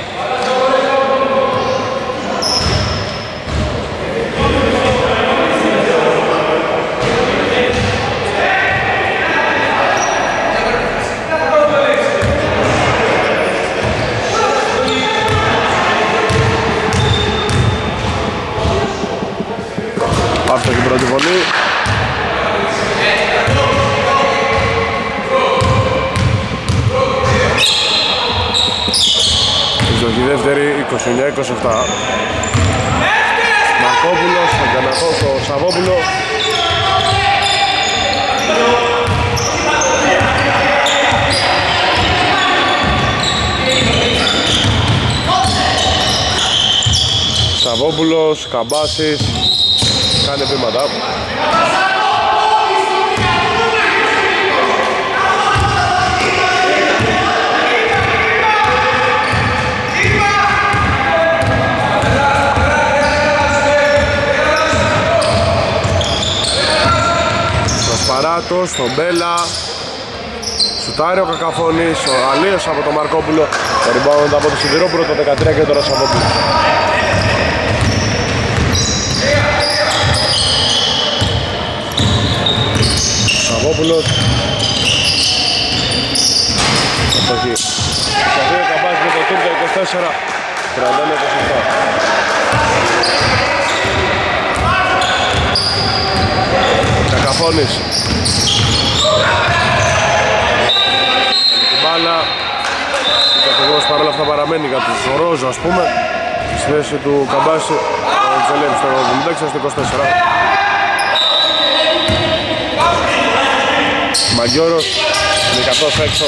Πάψα την πρώτη βολή. Η δεύτερη είκοσι εννιά είκοσι επτά. Μαρκόπουλος, θα κανακώ στο Σαββόπουλο. Σαββόπουλος, Καμπάσης, κάνει βήματα. Παράτος, στον Μπέλα. Σουτάρει ο Κακαφώνης, ο Αλίος από τον Μαρκόπουλο. Το rebound από το Σιδηρόπουλο, το δεκατρία και τώρα Σαββόπουλο. Σαββόπουλος. Αστοχή. Προσπαθεί ο Καμπάς με το Τούρκο είκοσι τέσσερα. τριάντα ένα είκοσι επτά. Κακαφώνης. Την μπάλα. Ο καθηγός παρόλα αυτά παραμένει για τους Ρόζο, ας πούμε. Στη θέση του Καμπάση. Ο Τζελέμ στο εβδομήντα έξι στο είκοσι τέσσερα. Μαγιώρος. Νικατός έξω.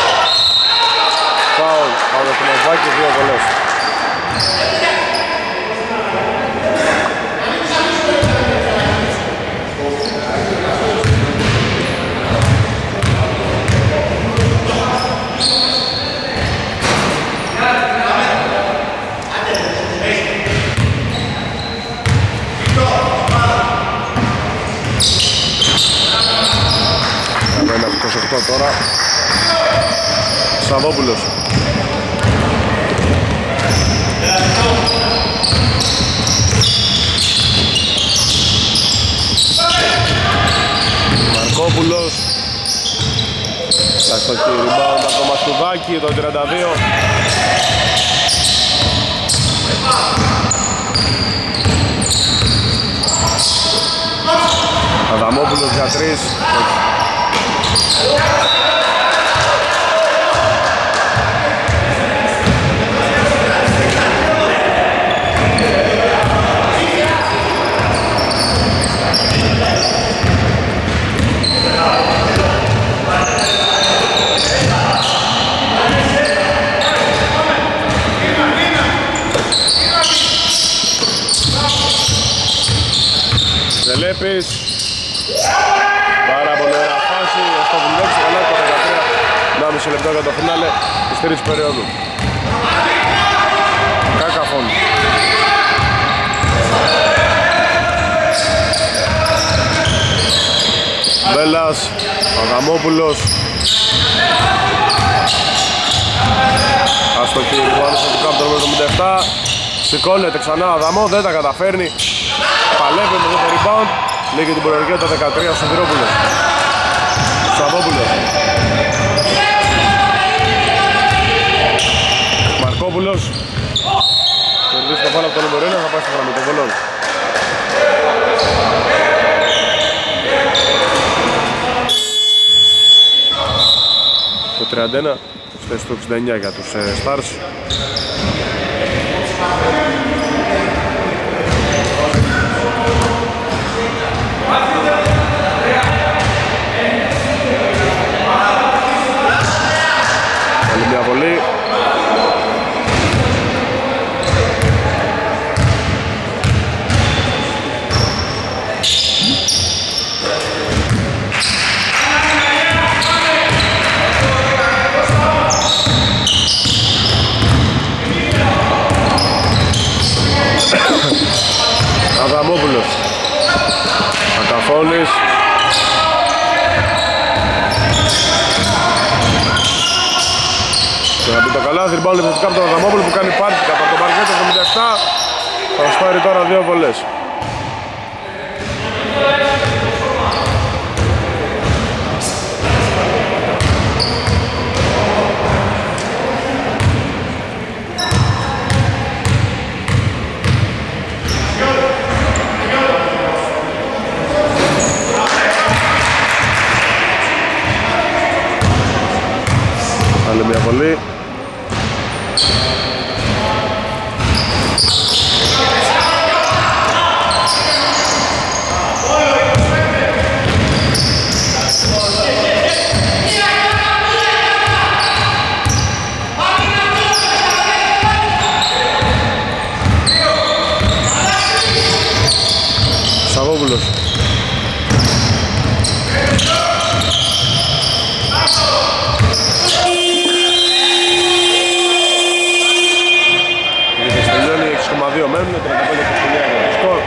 Φάουλ. Πάνω στο Μασβάκη, δύο κολλές. είκοσι οκτώ τώρα. Σαββόπουλος. Μαρκόπουλος. Θα στο rebound από το Μαστουδάκι, το τριάντα δύο. Αδαμόπουλος για τρεις. Ζελέπης. Πάρα πολύ ωραία φάση. Στο βουλέξι καλά το δεκατρία. ενάμιση λεπτό για το φινάλε της τρίτης περίοδου. Κακαφών. Μπέλας. Αδαμόπουλος. Αστοχή. Πάνω στο κάτω το εβδομήντα επτά. Σηκώνεται ξανά ο Αδαμό. Δεν τα καταφέρνει. Παλεύει με το rebound. Λέγει την προεργία το δεκατρία στο Σιδηρόπουλο. Σαββόπουλος. Μαρκόπουλος. Κερδίζει το φάουλ από το νούμερο ένα, θα πάει στο γραμμή των βολών. Το τριάντα ένα στο εξήντα εννιά για τους ε, Stars. Άλλη μια βολή. Αδαμόπουλος. Ακαφώνης. Και θα πει το καλάθι, rebound επιθετικά από τον Αδαμόπουλο που κάνει πάρτι κατά τον παρκέτο εβδομήντα επτά. Θα σπάρει τώρα δύο βολές. Άλλη μια βολή. Σαββόπουλος. έξι κόμμα δύο μένουν, τριάντα πέντε για το σκορ.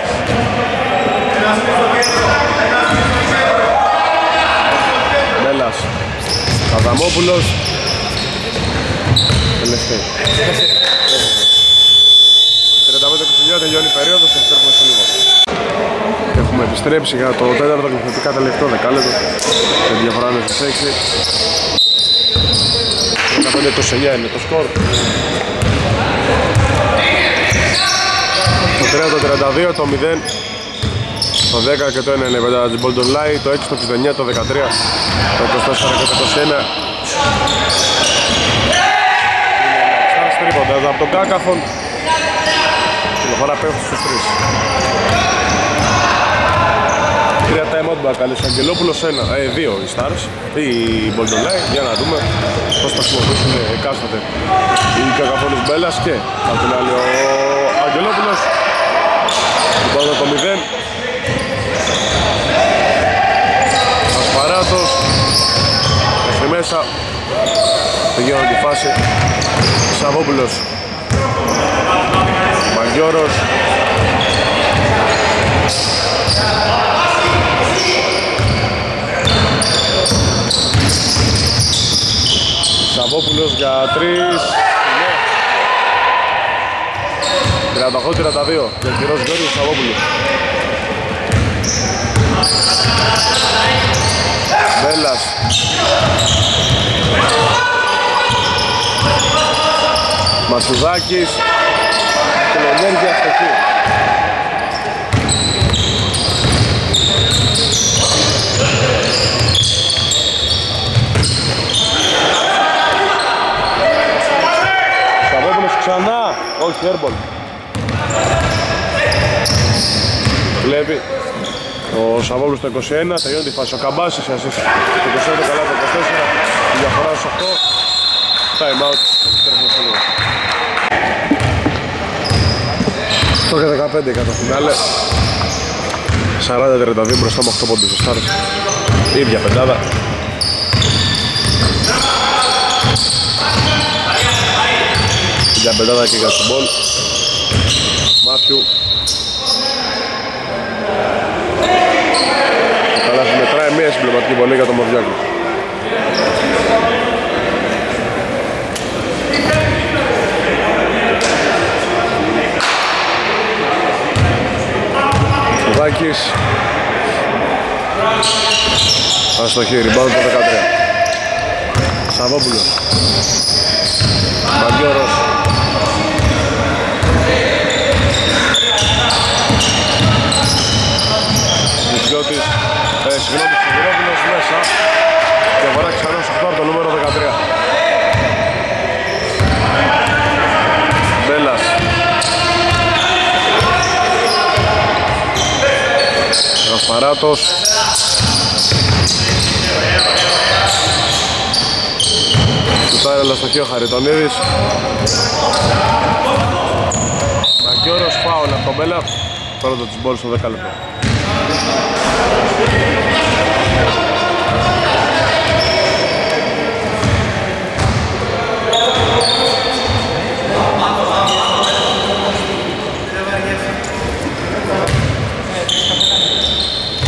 Μπέλας. Αδαμόπουλος. Τελευταίοι. τριάντα πέντε είκοσι εννιά τελειώνει η περίοδος, επιστρέφουμε σε λίγο. Έχουμε επιστρέψει για το τέταρτο και θετικά τελευταίο δεκάλεπτο. Με διαφορά είναι στις έξι. τριάντα πέντε είκοσι εννιά είναι το σκορ. Το τρία, το τριάντα δύο, το μηδέν, το δέκα και το ένα είναι πέντε της Bolton Light, το έξι, το εξήντα εννιά, το δεκατρία, το είκοσι τέσσερα και το είκοσι ένα. Είναι στρίποντας από τον Κάκαθον. Τηλεφορά πέφτει στους τρεις. Τρία time out μπακάλι ο Αγγελόπουλος, ένα, ε, δύο οι Stars, η Bolton Light, για να δούμε πώς θα χρησιμοποιήσουν εκάστοτε οι Κάκαθονες Μπέλας και από την άλλη ο Αγγελόπουλος. Τώρα το μηδέν. Ασπαράτος. Μέχρι μέσα. Πηγαίνω τη φάση. Σαββόπουλος. Μαγιώρος. Σαββόπουλος για τρεις. τριάντα οκτώ τριάντα δύο και ο κυρός Γιώργος Σαββόπουλος. Μπέλας. Μασουδάκης. Κολονέργεια αστοχή. Σαββόπουλος ξανά. Όχι, airball. Βλέπει ο Σαββόπουλος το είκοσι ένα, τελειώνει τη φάση. Ο Καμπάσης εσείς το είκοσι ένα, καλά το είκοσι τέσσερα, η διαφορά στους οκτώ. Time out, επιστρέφουμε σε λίγο. οκτώ και δεκαπέντε κατά φινάλε. σαράντα τριάντα δύο μπροστά με οκτώ πόντους ο Stars. Η ίδια πεντάδα. Η ίδια πεντάδα και για τον μπολ. Μάθιου. Μετράει μία συμπληρωματική βολή για τον Μορδιάκο. Σουδάκης. Αστοχή, rebound το δεκατρία. Σαββόπουλος. Μαγιώρος. Μουτσιώτης. Ε, συγγνώμη, Σιγουρόπουλος μέσα και βαρά ξανά στο χτάρ το νούμερο δεκατρία. Μπέλας. Γασπαράτος. Σουτάρει αλλά στο χείο Χαριτονίδης. Μαγκιώρος, φάουλ από τον Μπέλα. Πρώτο της μπόλ στο δέκα λεπτό.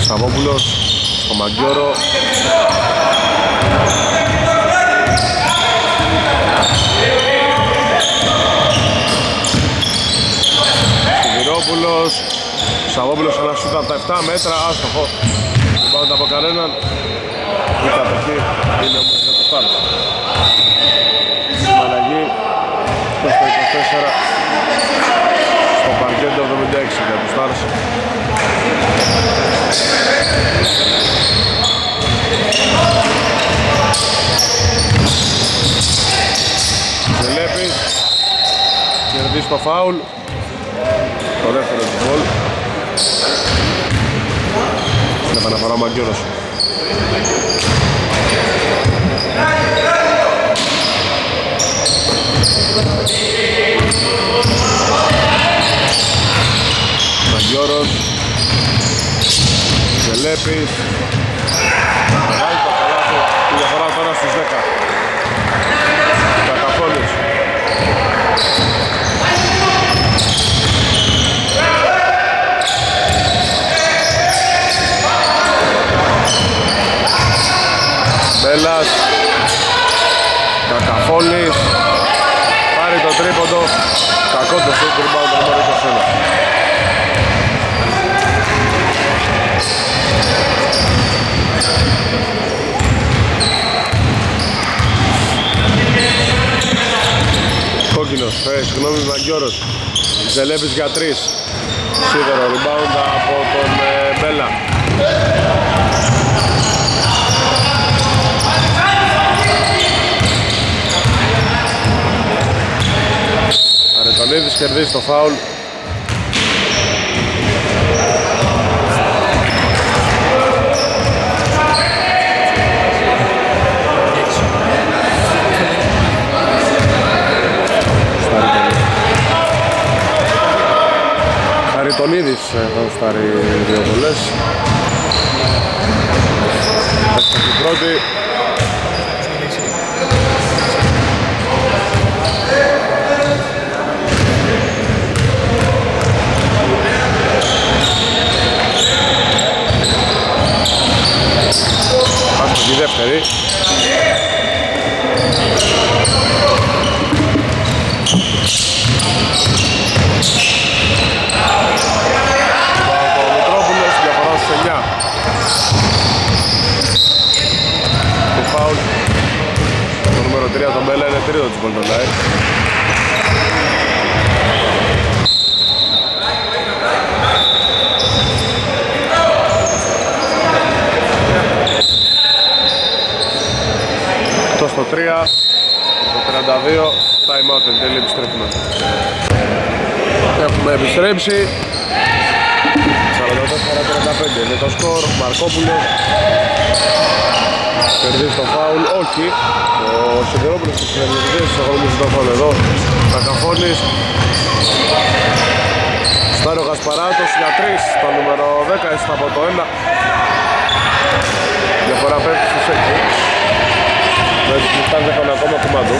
Σαββόπουλος στο Μαγκιόρο. Σιδηρόπουλος. Σαββόπουλος ένα σούτ από τα επτά μέτρα, άστοχο. Δεν πάντα από κανέναν. Η κατοχή είναι όμως για το Stars. Στην αλλαγή στο είκοσι τέσσερα στο παρκέντο εβδομήντα έξι για τους Stars. Ζελέπης κερδίζει το φάουλ, το δεύτερο του γκολ. Στην επαναφορά ο Μαγκιόρος. Μαγκιόρος, Ζελέπης, βγάζει το καλάθι, τη διαφορά τώρα στους δέκα. Κακαφώνης. Μπέλας, Κακαφώνης, πάρει το τρίποντο, κακό το σούτ, rebound το νούμερο είκοσι ένα. Κόκκινος, ε, συγγνώμη, Μαγκιόρος. Ζελέπης για τρεις. Σίδερο, rebound από τον ε, Μπέλα. Αρετονίδης κερδίζει το φάουλ. Χαριτονίδης θα στάρει δύο βολές. Έφτασε η πρώτη. Πάμε στη δεύτερη. Το φάουλ. Το νούμερο τρία τον Μπέλα είναι τρίτο της Golden Light. Το στο τρία, το τριάντα δύο, time out εν τέλει, επιστρέφουμε. Έχουμε επιστρέψει. σαράντα τέσσερα τριάντα πέντε είναι το σκορ. Μαρκόπουλος κερδίζει το φάουλ, όχι. Ο Σιδηρόπουλος της συνεργητής, εγώ νομίζω το φάουλ εδώ. Κακαφώνης. Στάρει ο Γασπαράτος για τρεις, το νούμερο δέκα έστω από το ένα. Διαφορά πέφτει στους έξι. Με τις κλειστάς έχουν ακόμα κουμάντου.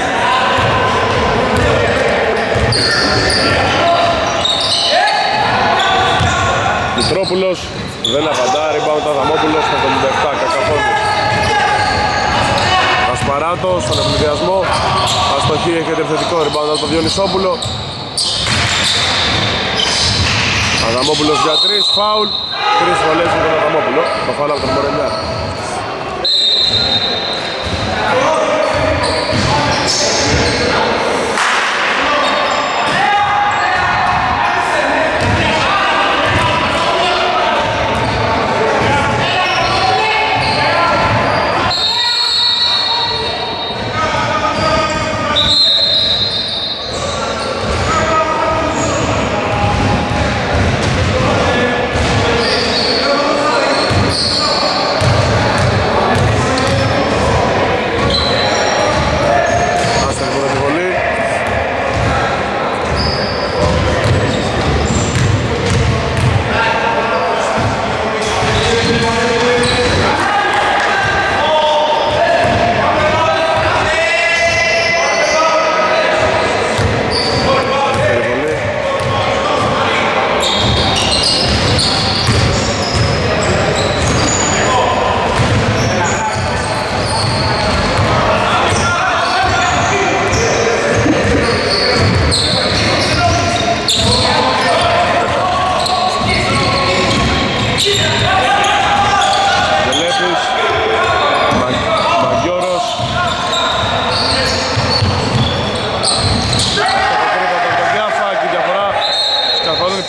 Μητρόπουλος δεν απαντά, rebound Αδαμόπουλος στο εβδομήντα επτά, Κακαφώνης. Γασπαράτος στον ευνηδιασμό, αστοχή, έχετε επιθετικό rebound από τον Διονυσόπουλο. Αδαμόπουλος για τρεις, φάουλ, τρεις βολές με τον Αδαμόπουλο, το φάουλ από τον Μορενιά.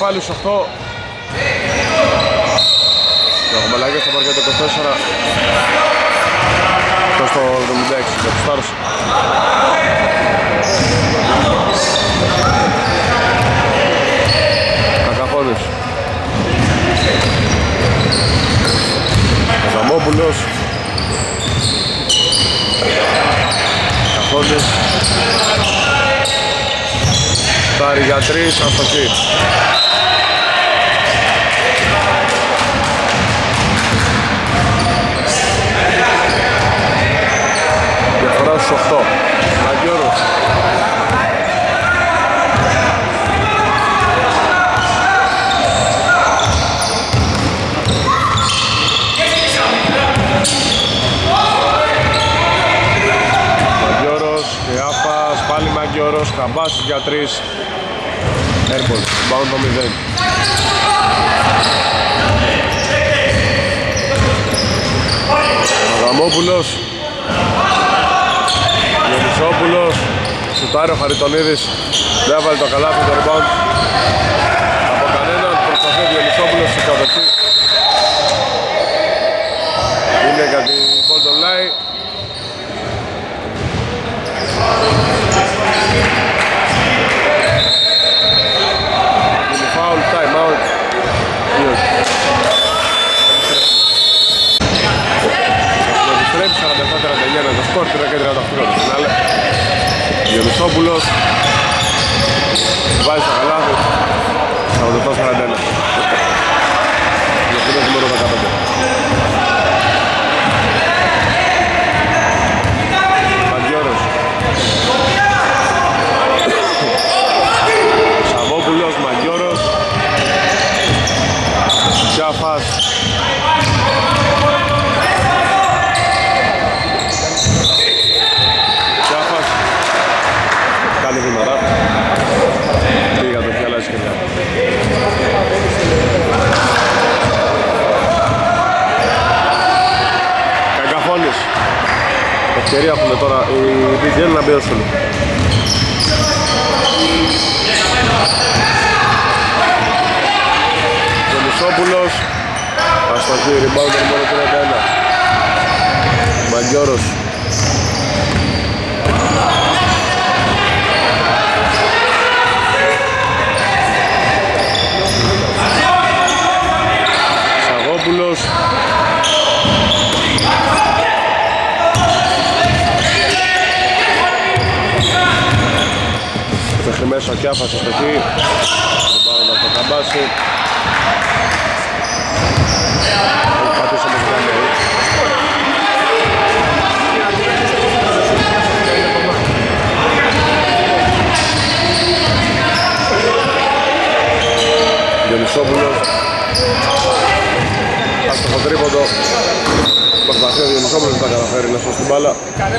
πάλι στους οκτώ. Και ο Μελαγιάς θα πάρει για το είκοσι τέσσερα. Και στο εβδομήντα έξι για τους Stars. Κακαφώνης. Ζαμόπουλος. Κακαφώνης. Στάρι για τρεις, αστοχή. Διαφορά στους οκτώ. Μαγκιόρος. Μαγκιόρος και Άφας, πάλι Μαγκιόρος, Καμπάσης για τρεις. Airball, bound το μηδέν. Αδαμόπουλος. Γιονυσόπουλος. Σουτάρει ο Χαριτονίδης. Δεν έβαλε το καλάθι το rebound από κανέναν. Προσπαθεί ο Γιονυσόπουλος στην κατοχή. Είναι για την Bolton Line. Είναι foul, time out. Επιστρέψει σαράντα επτά τριάντα εννιά με το σκορ, τριάντα και τριάντα οκτώ το φινάλε. Γιονυσόπουλος βάζει στο καλάθι, σαράντα επτά σαράντα ένα. Διευθύνος νούμερο δεκαπέντε. Μαγκιόρος. Σαββόπουλος, Μαγκιόρος. Τσάφας. Τσάφας. Κάνει βήματα. Πήγα το πιάλα σκελιά. Κακαφώνης. Ευκαιρία έχουν τώρα οι μπι τζι ελ να μπιώσουν. Γιονυσόπουλος. Αστοχή, rebound νούμερο τριάντα ένα. Μαγκιόρος. Σαγόπουλος. Μέχρι μέσα ο Κιάφας αστοχή. Rebound από το Καμπάση. Πατήσαμε το γραμμή. Διονυσόπουλος. Άστοχο τρίποντο. Προσπαθεί ο Διονυσόπουλος να τα καταφέρει να σώσει την μπάλα.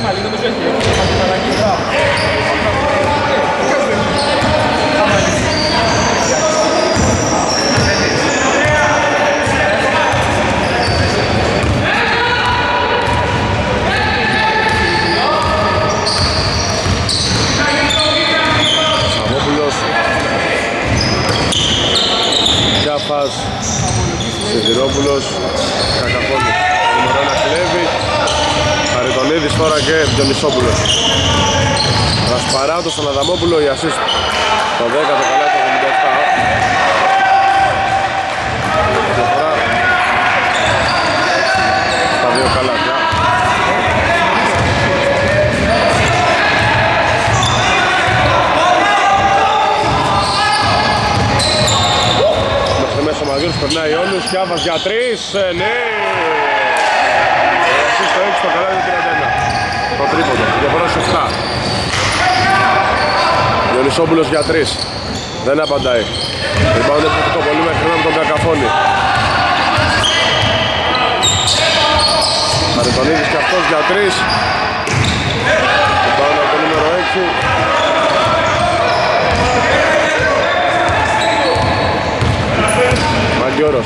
Κιάφας, Σιδηρόπουλος, Κακαφώνης. Νούμερο ένα κλέβει, Χαριτονίδης τώρα και Διονυσόπουλος. Ρασπαράτος στον Αδαμόπουλο, η assist. Το δέκα το καλά, το εβδομήντα επτά. Διαφορά στα δύο καλάθια. Ο Μαγκιόρος περνάει όλους, Κιάφας για τρεις, ναι! Εσύ στο έξι, το καλά είναι τριάντα ένα. Το τρίποντο, διαφορά στους επτά. Διονυσόπουλος για τρεις, δεν απαντάει. Rebound επιθετικό πολύ μέχρι να με τον Κακαφώνη. Χαριτονίδης και αυτός για τρεις. Rebound από το νούμερο έξι. Μαγκιόρος.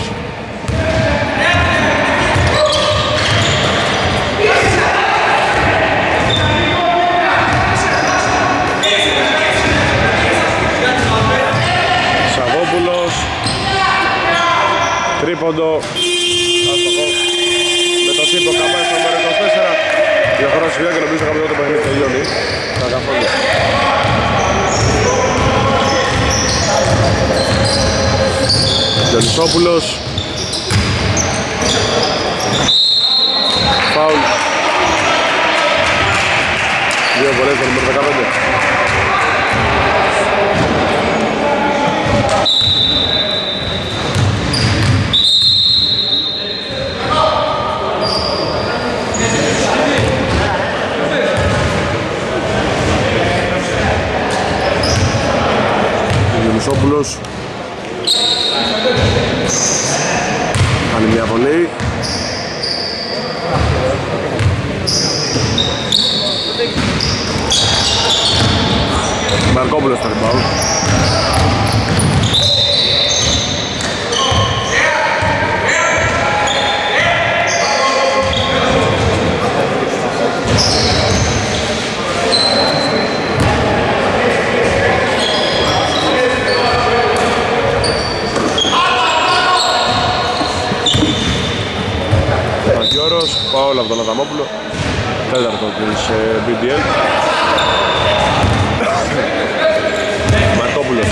Σαββόπουλος. τρίποντο. Άστοχο. Με το τύπο καμπάει στο νούμερο είκοσι τέσσερα. Διαφορά σιγά και νομίζω κάποιο το παιχνίδι τελειώνει. Θα καθόλου. Γιονυσόπουλος. Φάουλ. Δύο βολές το νούμερο δεκαπέντε. Γιονυσόπουλος. Κάνει μια βολή. Μαρκόπουλος στο rebound. Μαγκιόρος, φάουλ από τον Αδαμόπουλο. Τέταρτο της μπι ντι ελ. Μαρκόπουλος.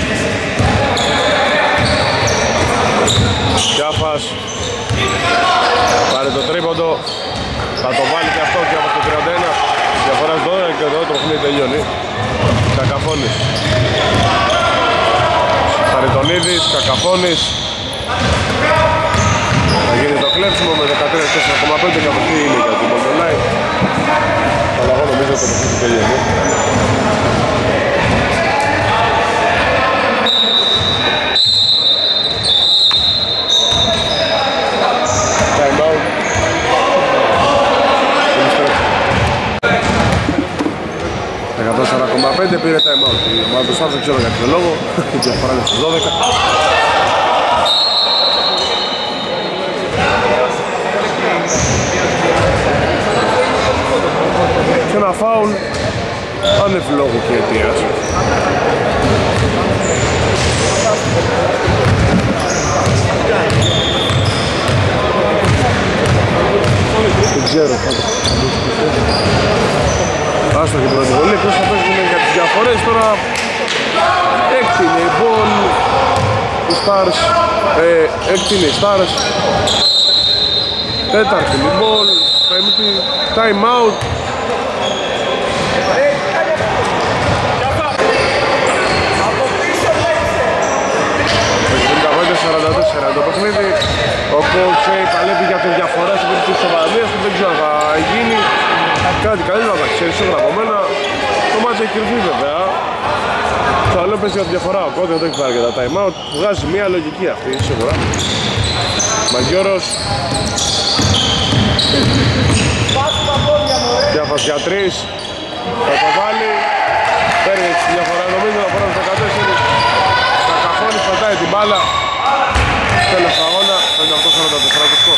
Κιάφας. Πάρε το τρίποντο. Θα το βάλει και αυτό και από το τριάντα ένα. Διαφορά δώδεκα και εδώ το παιχνίδι τελειώνει. Κακαφώνης. Χαριτονίδης, Κακαφώνης. Θα γίνει το κλέψιμο με δεκατρία τέσσερα κόμμα πέντε και από εκεί είναι για την Μπολτολάι. Αλλά εγώ νομίζω ότι το παιχνίδι τελειώνει. δεκατέσσερα κόμμα πέντε πήρε time out. Η ομάδα του Στάρς δεν ξέρω για ποιο λόγο. Η διαφορά είναι στους δώδεκα. Και ένα φάουλ άνευ λόγου και αιτίας. Δεν ξέρω. Άστο και πρώτη βολή, εκτός θα παίζουμε για τις διαφορές. Τώρα έκτη είναι η μπολ, οι Stars, ε, έκτη είναι οι Stars, τέταρτη είναι η μπολ, πέμπτη, time out. πενήντα πέντε σαράντα τέσσερα το παιχνίδι. Ο Κόξε παλεύει για τη διαφορά στην περίπτωση της Ισοπαλίας που δεν ξέρω αν θα γίνει. Κάτι καλύτερα θα ξέρει σίγουρα από μένα. Το μάτι έχει κρυφθεί βέβαια. Το άλλο παίζει για τη διαφορά. Ο Κόντ δεν το έχει πάρει για τα time out. Βγάζει μια λογική αυτή σίγουρα. Μαγκιόρος. Διάφας για τρεις. Θα το βάλει. Παίρνει τη διαφορά νομίζω να πάρει δεκατέσσερα. Κακαφώνης πατάει την μπάλα. Τέλος αγώνα. πενήντα οκτώ σαράντα τέσσερα.